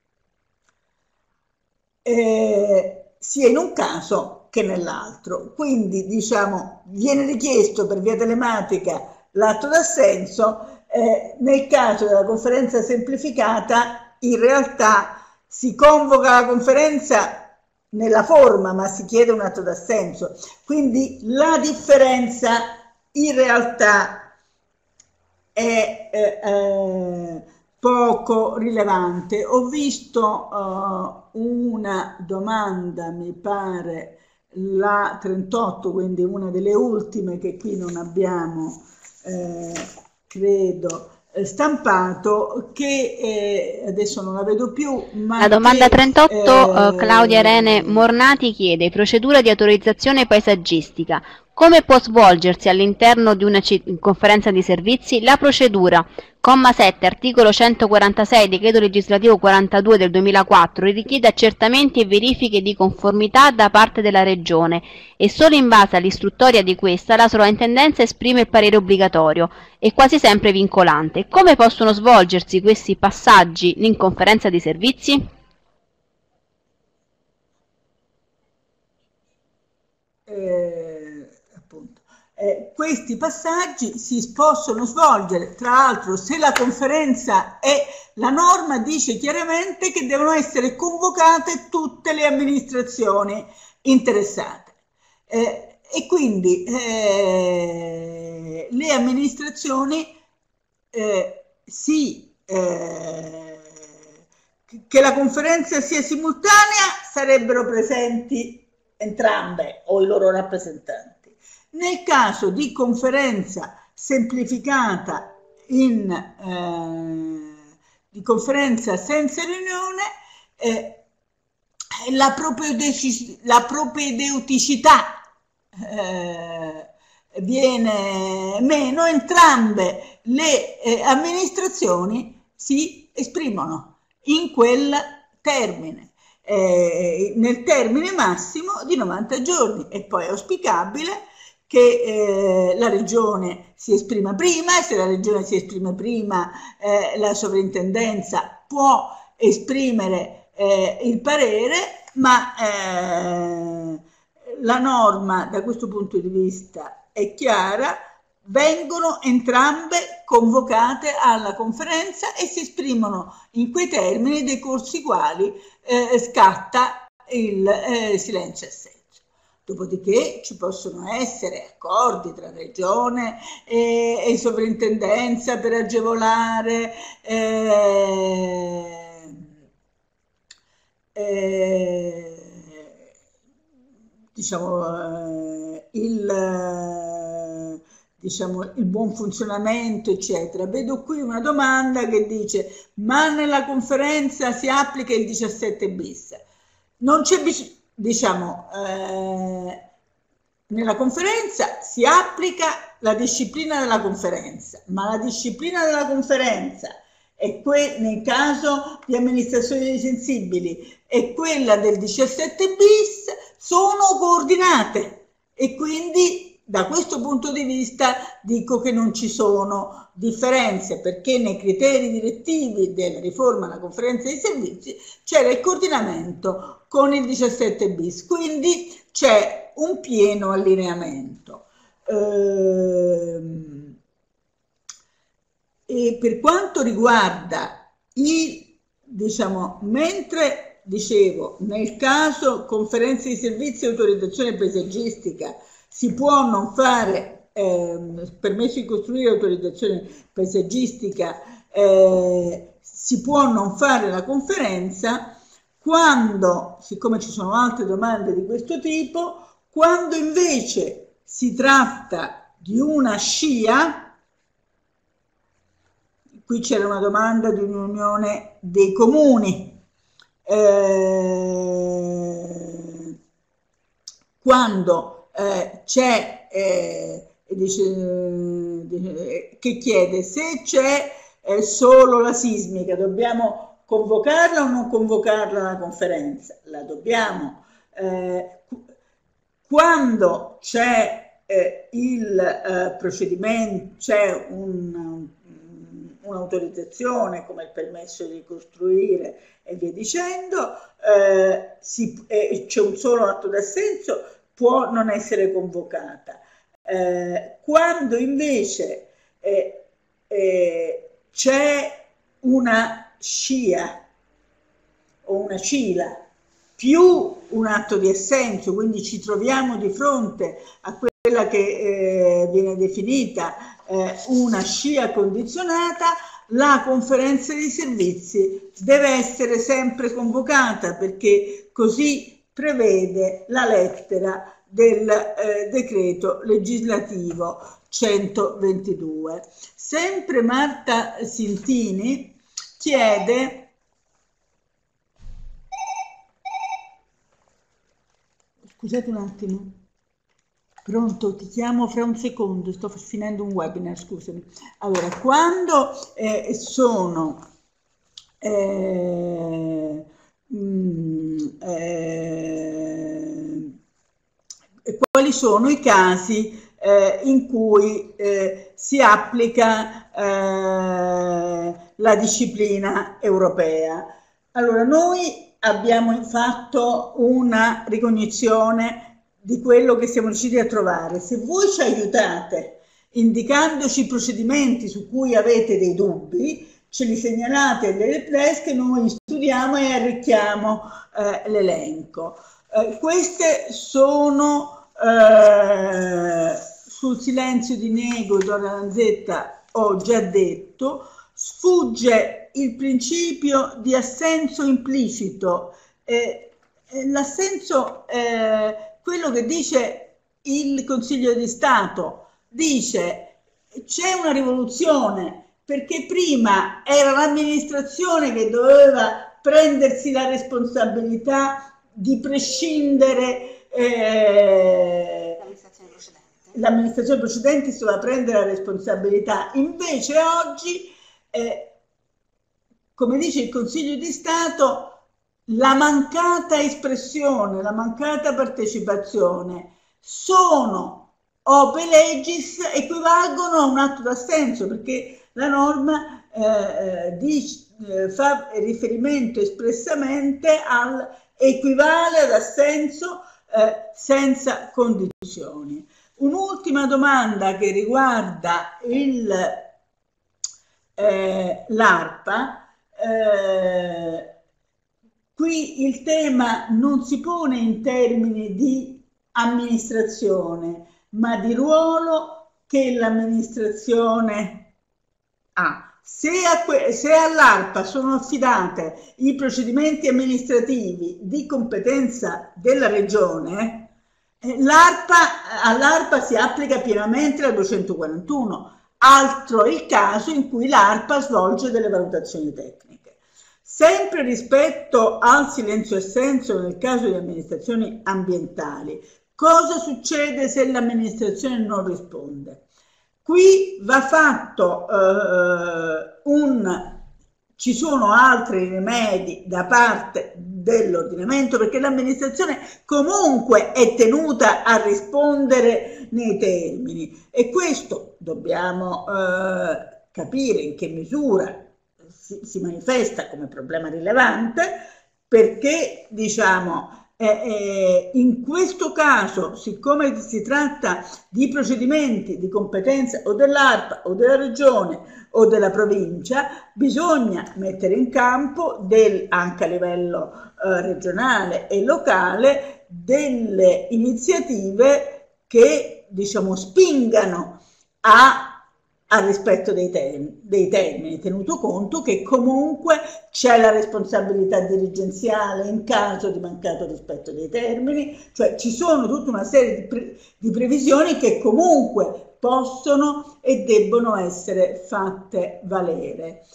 eh, sia in un caso che nell'altro. Quindi diciamo viene richiesto per via telematica l'atto d'assenso, eh, nel caso della conferenza semplificata in realtà si convoca la conferenza nella forma, ma si chiede un atto d'assenso. Quindi la differenza in realtà è eh, eh, poco rilevante. Ho visto uh, una domanda, mi pare la trentotto, quindi una delle ultime che qui non abbiamo, eh, credo, stampato, che eh, adesso non la vedo più, ma la domanda che, trentotto, eh, Claudia Irene Mornati chiede: procedura di autorizzazione paesaggistica, Come può svolgersi all'interno di una conferenza di servizi? La procedura, comma sette, articolo centoquarantasei, decreto legislativo quarantadue del duemilaquattro, richiede accertamenti e verifiche di conformità da parte della Regione e solo in base all'istruttoria di questa la sovrintendenza esprime il parere obbligatorio e quasi sempre vincolante. Come possono svolgersi questi passaggi in conferenza di servizi? Eh, appunto. Eh, questi passaggi si possono svolgere, tra l'altro, se la conferenza è, la norma dice chiaramente che devono essere convocate tutte le amministrazioni interessate. Eh, e quindi eh, le amministrazioni eh, si eh, che la conferenza sia simultanea sarebbero presenti entrambe o i loro rappresentanti. Nel caso di conferenza semplificata in eh, di conferenza senza riunione, eh, la, propedeutic la propedeuticità eh, viene meno, entrambe le eh, amministrazioni si esprimono in quel termine. Eh, nel termine massimo di novanta giorni, e poi è auspicabile che eh, la regione si esprima prima, e se la regione si esprime prima eh, la sovrintendenza può esprimere eh, il parere, ma eh, la norma da questo punto di vista è chiara. Vengono entrambe convocate alla conferenza e si esprimono in quei termini decorsi quali eh, scatta il eh, silenzio assenso. Dopodiché ci possono essere accordi tra regione e, e sovrintendenza per agevolare eh, eh, diciamo eh, il diciamo il buon funzionamento, eccetera. Vedo qui una domanda che dice: ma nella conferenza si applica il diciassette bis? Non c'è bisogno, diciamo, eh, nella conferenza si applica la disciplina della conferenza, ma la disciplina della conferenza è que- nel caso di amministrazioni sensibili e quella del diciassette bis sono coordinate, e quindi da questo punto di vista dico che non ci sono differenze, perché nei criteri direttivi della riforma della conferenza dei servizi c'era il coordinamento con il diciassette bis, quindi c'è un pieno allineamento. Ehm, e per quanto riguarda il, diciamo, mentre dicevo, nel caso conferenze di servizi e autorizzazione paesaggistica si può non fare eh, permesso di costruire, autorizzazione paesaggistica, eh, si può non fare la conferenza quando, siccome ci sono altre domande di questo tipo, quando invece si tratta di una scia, qui c'era una domanda di un'unione dei comuni, eh, quando Eh, c'è eh, dice, eh, che chiede se c'è eh, solo la sismica, dobbiamo convocarla o non convocarla la conferenza? La dobbiamo. Eh, quando c'è eh, il eh, procedimento, c'è un, un'autorizzazione come il permesso di costruire e via dicendo, eh, eh, c'è un solo atto d'assenso, può non essere convocata. Eh, quando invece eh, eh, c'è una scia o una cila più un atto di assenso, quindi ci troviamo di fronte a quella che eh, viene definita eh, una scia condizionata, la conferenza dei servizi deve essere sempre convocata, perché così prevede la lettera del eh, decreto legislativo centoventidue. Sempre Marta Sintini chiede, scusate un attimo, Pronto, ti chiamo fra un secondo, sto finendo un webinar, scusami. Allora, quando eh, sono... Eh, mm, eh, quali sono i casi eh, in cui eh, si applica eh, la disciplina europea? Allora, noi abbiamo fatto una ricognizione di quello che siamo riusciti a trovare. Se voi ci aiutate indicandoci i procedimenti su cui avete dei dubbi, ce li segnalate all'help desk e noi studiamo e arricchiamo eh, l'elenco. Eh, queste sono eh, sul silenzio di Nego, Donna Lanzetta ho già detto, sfugge il principio di assenso implicito. Eh, l'assenso, eh, quello che dice il Consiglio di Stato, dice c'è una rivoluzione, perché prima era l'amministrazione che doveva prendersi la responsabilità di prescindere, eh, l'amministrazione precedente. l'amministrazione precedente si doveva prendere la responsabilità, invece oggi, eh, come dice il Consiglio di Stato, la mancata espressione, la mancata partecipazione sono ope legis, equivalgono a un atto d'assenso, perché la norma eh, dice, eh, fa riferimento espressamente al equivale ad assenso eh, senza condizioni. Un'ultima domanda che riguarda eh, l'ARPA. Eh, qui il tema non si pone in termini di amministrazione, ma di ruolo che l'amministrazione ha. Se, se all'ARPA sono affidate i procedimenti amministrativi di competenza della Regione, eh, l'ARPA, all'ARPA si applica pienamente la duecentoquarantuno, altro è il caso in cui l'ARPA svolge delle valutazioni tecniche. Sempre rispetto al silenzio assenso nel caso di amministrazioni ambientali, cosa succede se l'amministrazione non risponde? Qui va fatto eh, un... ci sono altri rimedi da parte dell'ordinamento, perché l'amministrazione comunque è tenuta a rispondere nei termini, e questo dobbiamo eh, capire in che misura si, si manifesta come problema rilevante, perché diciamo Eh, eh, in questo caso, siccome si tratta di procedimenti di competenza o dell'ARPA o della regione o della provincia, bisogna mettere in campo del, anche a livello eh, regionale e locale, delle iniziative che diciamo spingano a al rispetto dei, termini, dei termini, tenuto conto che comunque c'è la responsabilità dirigenziale in caso di mancato rispetto dei termini, cioè ci sono tutta una serie di, pre, di previsioni che comunque possono e debbono essere fatte valere.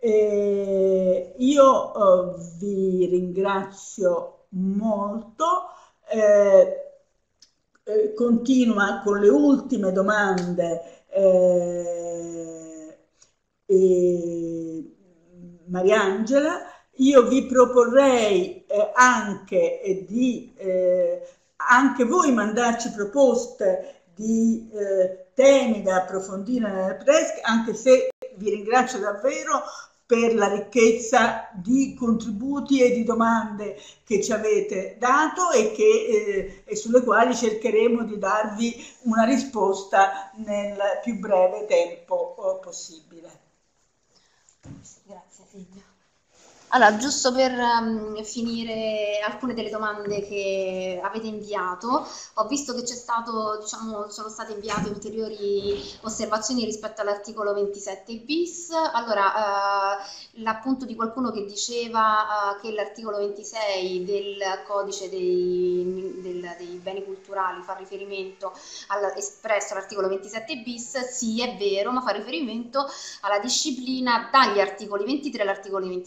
Eh, io eh, vi ringrazio molto, eh, eh, continua con le ultime domande Eh, eh, Mariangela. Io vi proporrei eh, anche eh, di eh, anche voi mandarci proposte di eh, temi da approfondire nel desk, anche se vi ringrazio davvero per la ricchezza di contributi e di domande che ci avete dato e, che, eh, e sulle quali cercheremo di darvi una risposta nel più breve tempo possibile. Grazie Silvia. Allora, giusto per um, finire alcune delle domande che avete inviato, ho visto che c'è stato, diciamo, sono state inviate ulteriori osservazioni rispetto all'articolo ventisette bis. Allora, uh, l'appunto di qualcuno che diceva uh, che l'articolo ventisei del codice dei, del, dei beni culturali fa riferimento all, espresso all'articolo ventisette bis, sì è vero, ma fa riferimento alla disciplina dagli articoli ventitré all'articolo ventisette bis.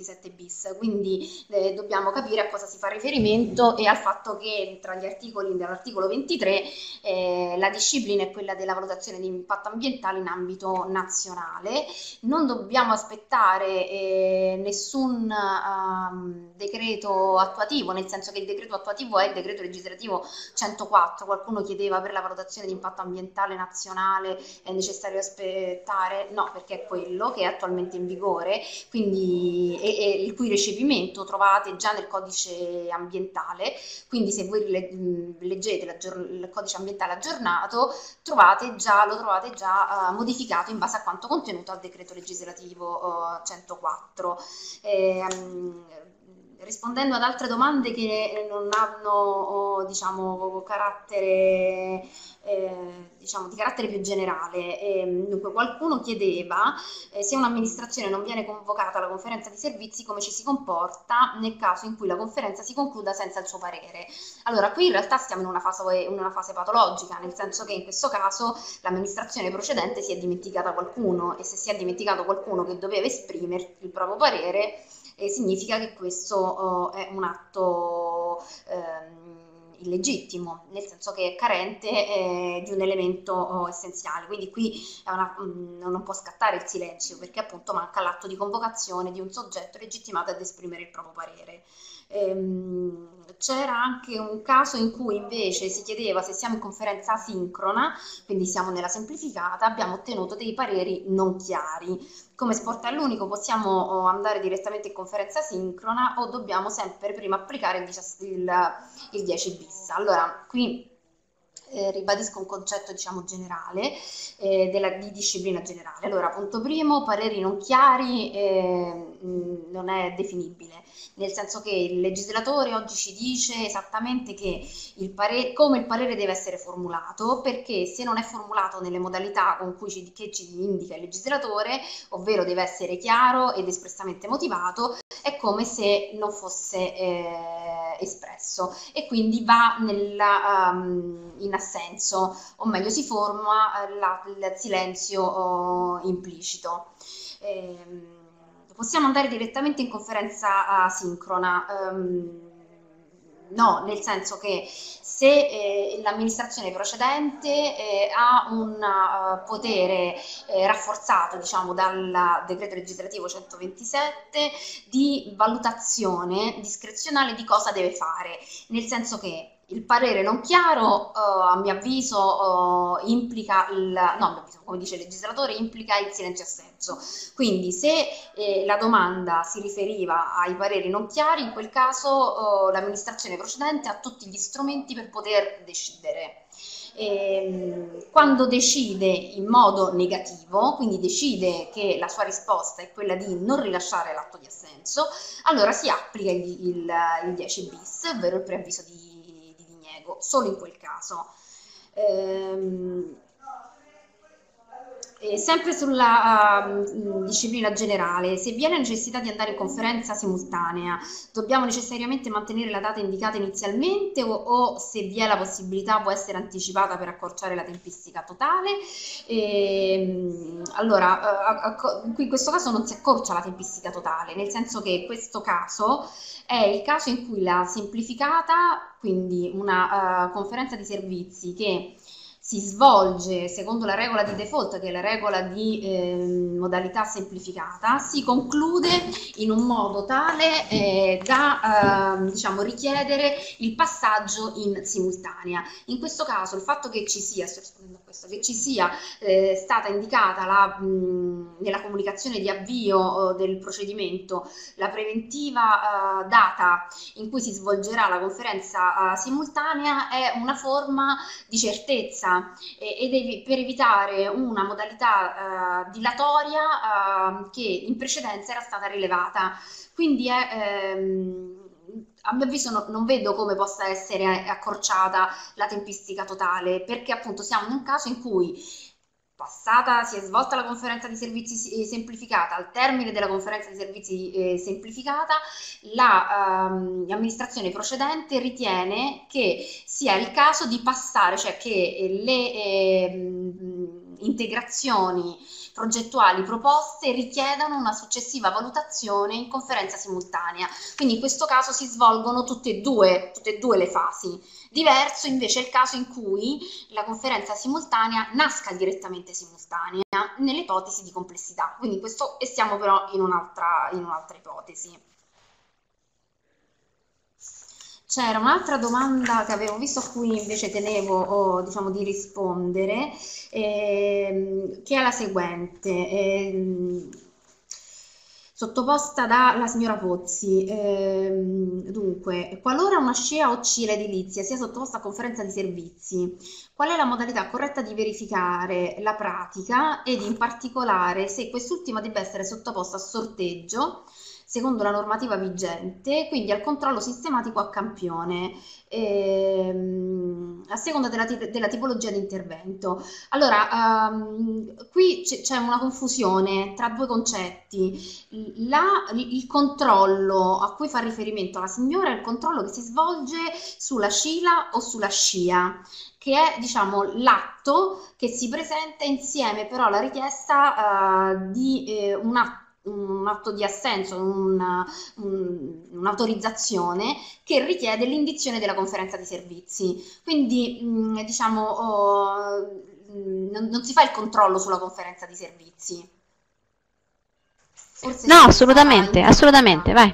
bis, quindi eh, dobbiamo capire a cosa si fa riferimento e al fatto che tra gli articoli dell'articolo ventitré eh, la disciplina è quella della valutazione di impatto ambientale in ambito nazionale. Non dobbiamo aspettare eh, nessun um, decreto attuativo, nel senso che il decreto attuativo è il decreto legislativo centoquattro. Qualcuno chiedeva per la valutazione di impatto ambientale nazionale è necessario aspettare? No, perché è quello che è attualmente in vigore, quindi e, e il cui recepimento trovate già nel codice ambientale, quindi se voi le, leggete la, il codice ambientale aggiornato trovate già, lo trovate già uh, modificato in base a quanto contenuto al decreto legislativo uh, centoquattro. Eh, um, rispondendo ad altre domande che non hanno diciamo carattere eh, diciamo di carattere più generale, eh, dunque qualcuno chiedeva eh, se un'amministrazione non viene convocata alla conferenza di servizi come ci si comporta nel caso in cui la conferenza si concluda senza il suo parere. Allora qui in realtà stiamo in una fase, in una fase patologica, nel senso che in questo caso l'amministrazione precedente si è dimenticata qualcuno, e se si è dimenticato qualcuno che doveva esprimere il proprio parere eh, significa che questo oh, è un atto ehm, illegittimo, nel senso che è carente eh, di un elemento oh, essenziale, quindi qui è una, mh, non può scattare il silenzio, perché appunto manca l'atto di convocazione di un soggetto legittimato ad esprimere il proprio parere. Ehm, c'era anche un caso in cui invece si chiedeva se siamo in conferenza asincrona, quindi siamo nella semplificata, abbiamo ottenuto dei pareri non chiari. Come sportello unico possiamo andare direttamente in conferenza sincrona o dobbiamo sempre prima applicare il, il, il dieci bis? Allora, qui eh, ribadisco un concetto diciamo generale, eh, della, di disciplina generale. Allora, punto primo, pareri non chiari eh, mh, non è definibile, nel senso che il legislatore oggi ci dice esattamente che il parere, come il parere deve essere formulato, perché se non è formulato nelle modalità con cui ci, che ci indica il legislatore, ovvero deve essere chiaro ed espressamente motivato, è come se non fosse eh, espresso e quindi va nella, um, in assenso, o meglio si forma eh, la, il silenzio oh, implicito. Eh, possiamo andare direttamente in conferenza asincrona? Um, no, nel senso che se eh, l'amministrazione precedente eh, ha un uh, potere eh, rafforzato, diciamo, dal decreto legislativo centoventisette di valutazione discrezionale di cosa deve fare, nel senso che il parere non chiaro, uh, a mio avviso, uh, implica il, no, a mio avviso, come dice il legislatore, implica il silenzio assenso. Quindi se eh, la domanda si riferiva ai pareri non chiari, in quel caso uh, l'amministrazione precedente ha tutti gli strumenti per poter decidere. E, quando decide in modo negativo, quindi decide che la sua risposta è quella di non rilasciare l'atto di assenso, allora si applica il, il, il dieci bis, ovvero il preavviso di solo in quel caso. Ehm, e sempre sulla uh, disciplina generale, se vi è la necessità di andare in conferenza simultanea, dobbiamo necessariamente mantenere la data indicata inizialmente o, o se vi è la possibilità può essere anticipata per accorciare la tempistica totale? E, allora, uh, in questo caso non si accorcia la tempistica totale, nel senso che questo caso è il caso in cui la semplificata, quindi una uh, conferenza di servizi che si svolge secondo la regola di default, che è la regola di eh, modalità semplificata, si conclude in un modo tale eh, da eh, diciamo, richiedere il passaggio in simultanea. In questo caso il fatto che ci sia, sto rispondendo a questo, che ci sia eh, stata indicata la, mh, nella comunicazione di avvio eh, del procedimento la preventiva eh, data in cui si svolgerà la conferenza eh, simultanea è una forma di certezza ed per evitare una modalità uh, dilatoria uh, che in precedenza era stata rilevata. Quindi è, ehm, a mio avviso no, non vedo come possa essere accorciata la tempistica totale, perché appunto siamo in un caso in cui passata, si è svolta la conferenza di servizi semplificata, al termine della conferenza di servizi eh, semplificata, l'amministrazione la, um, procedente ritiene che sia il caso di passare, cioè che le eh, integrazioni progettuali proposte richiedono una successiva valutazione in conferenza simultanea. Quindi in questo caso si svolgono tutte e due, tutte e due le fasi. Diverso invece è il caso in cui la conferenza simultanea nasca direttamente simultanea nelle ipotesi di complessità. Quindi questo, e stiamo però in un'altra in un'altra ipotesi. C'era un'altra domanda che avevo visto a cui invece tenevo oh, diciamo, di rispondere, ehm, che è la seguente, ehm, sottoposta dalla signora Pozzi. Ehm, dunque, qualora una scia o scila edilizia sia sottoposta a conferenza di servizi, qual è la modalità corretta di verificare la pratica ed in particolare se quest'ultima debba essere sottoposta a sorteggio secondo la normativa vigente, quindi al controllo sistematico a campione, ehm, a seconda della, della tipologia di intervento. Allora, um, qui c'è una confusione tra due concetti. La, il controllo a cui fa riferimento la signora è il controllo che si svolge sulla scila o sulla scia, che è, diciamo, l'atto che si presenta insieme però alla richiesta uh, di eh, un atto un atto di assenso, un'autorizzazione un, che richiede l'indizione della conferenza di servizi. Quindi mh, diciamo oh, non, non si fa il controllo sulla conferenza di servizi. Forse no, assolutamente, assolutamente, vai.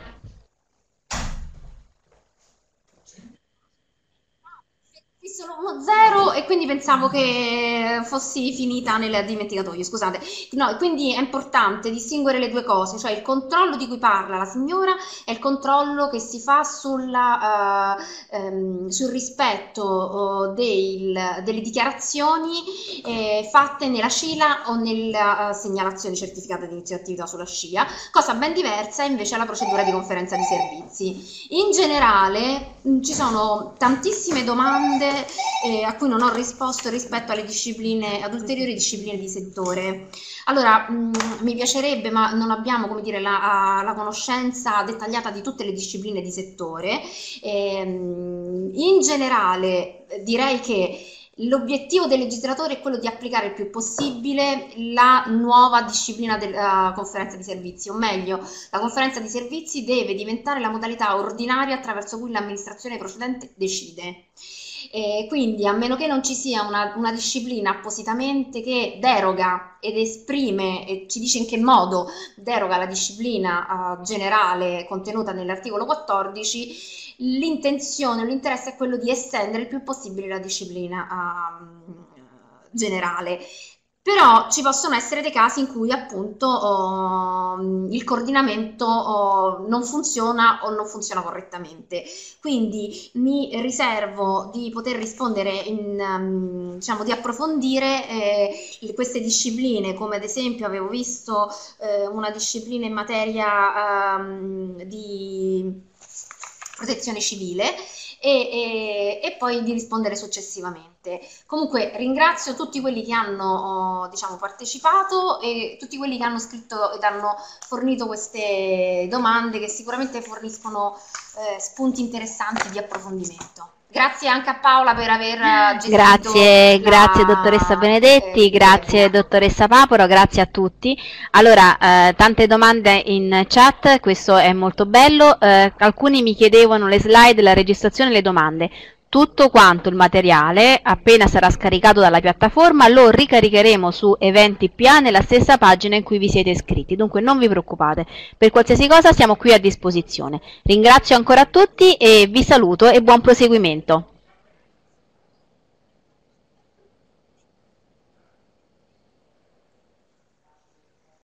Sono uno zero e quindi pensavo che fossi finita nel dimenticatoio, scusate. No, quindi è importante distinguere le due cose, cioè il controllo di cui parla la signora è il controllo che si fa sulla, uh, um, sul rispetto uh, del, delle dichiarazioni eh, fatte nella scila o nella uh, segnalazione certificata di inizio attività sulla scia, cosa ben diversa invece alla procedura di conferenza di servizi. In generale mh, ci sono tantissime domande Eh, a cui non ho risposto rispetto alle discipline, ad ulteriori discipline di settore. Allora, mh, mi piacerebbe, ma non abbiamo, come dire, la, la conoscenza dettagliata di tutte le discipline di settore. Eh, in generale, direi che l'obiettivo del legislatore è quello di applicare il più possibile la nuova disciplina della conferenza di servizi, o meglio, la conferenza di servizi deve diventare la modalità ordinaria attraverso cui l'amministrazione procedente decide. E quindi, a meno che non ci sia una, una disciplina appositamente che deroga ed esprime e ci dice in che modo deroga la disciplina uh, generale contenuta nell'articolo quattordici, l'intenzione, l'interesse è quello di estendere il più possibile la disciplina uh, generale. Però ci possono essere dei casi in cui appunto oh, il coordinamento oh, non funziona o non funziona correttamente. Quindi mi riservo di poter rispondere, in, um, diciamo, di approfondire eh, queste discipline, come ad esempio avevo visto eh, una disciplina in materia um, di protezione civile. E, e, e poi di rispondere successivamente. Comunque ringrazio tutti quelli che hanno oh, diciamo, partecipato e tutti quelli che hanno scritto ed hanno fornito queste domande che sicuramente forniscono eh, spunti interessanti di approfondimento. Grazie anche a Paola per aver gestito Grazie, la, grazie dottoressa Benedetti, eh, grazie dottoressa Paparo, grazie a tutti. Allora, eh, tante domande in chat, questo è molto bello. Eh, alcuni mi chiedevano le slide, la registrazione e le domande. Tutto quanto il materiale, appena sarà scaricato dalla piattaforma, lo ricaricheremo su Eventi P A nella stessa pagina in cui vi siete iscritti, dunque non vi preoccupate, per qualsiasi cosa siamo qui a disposizione. Ringrazio ancora a tutti e vi saluto e buon proseguimento.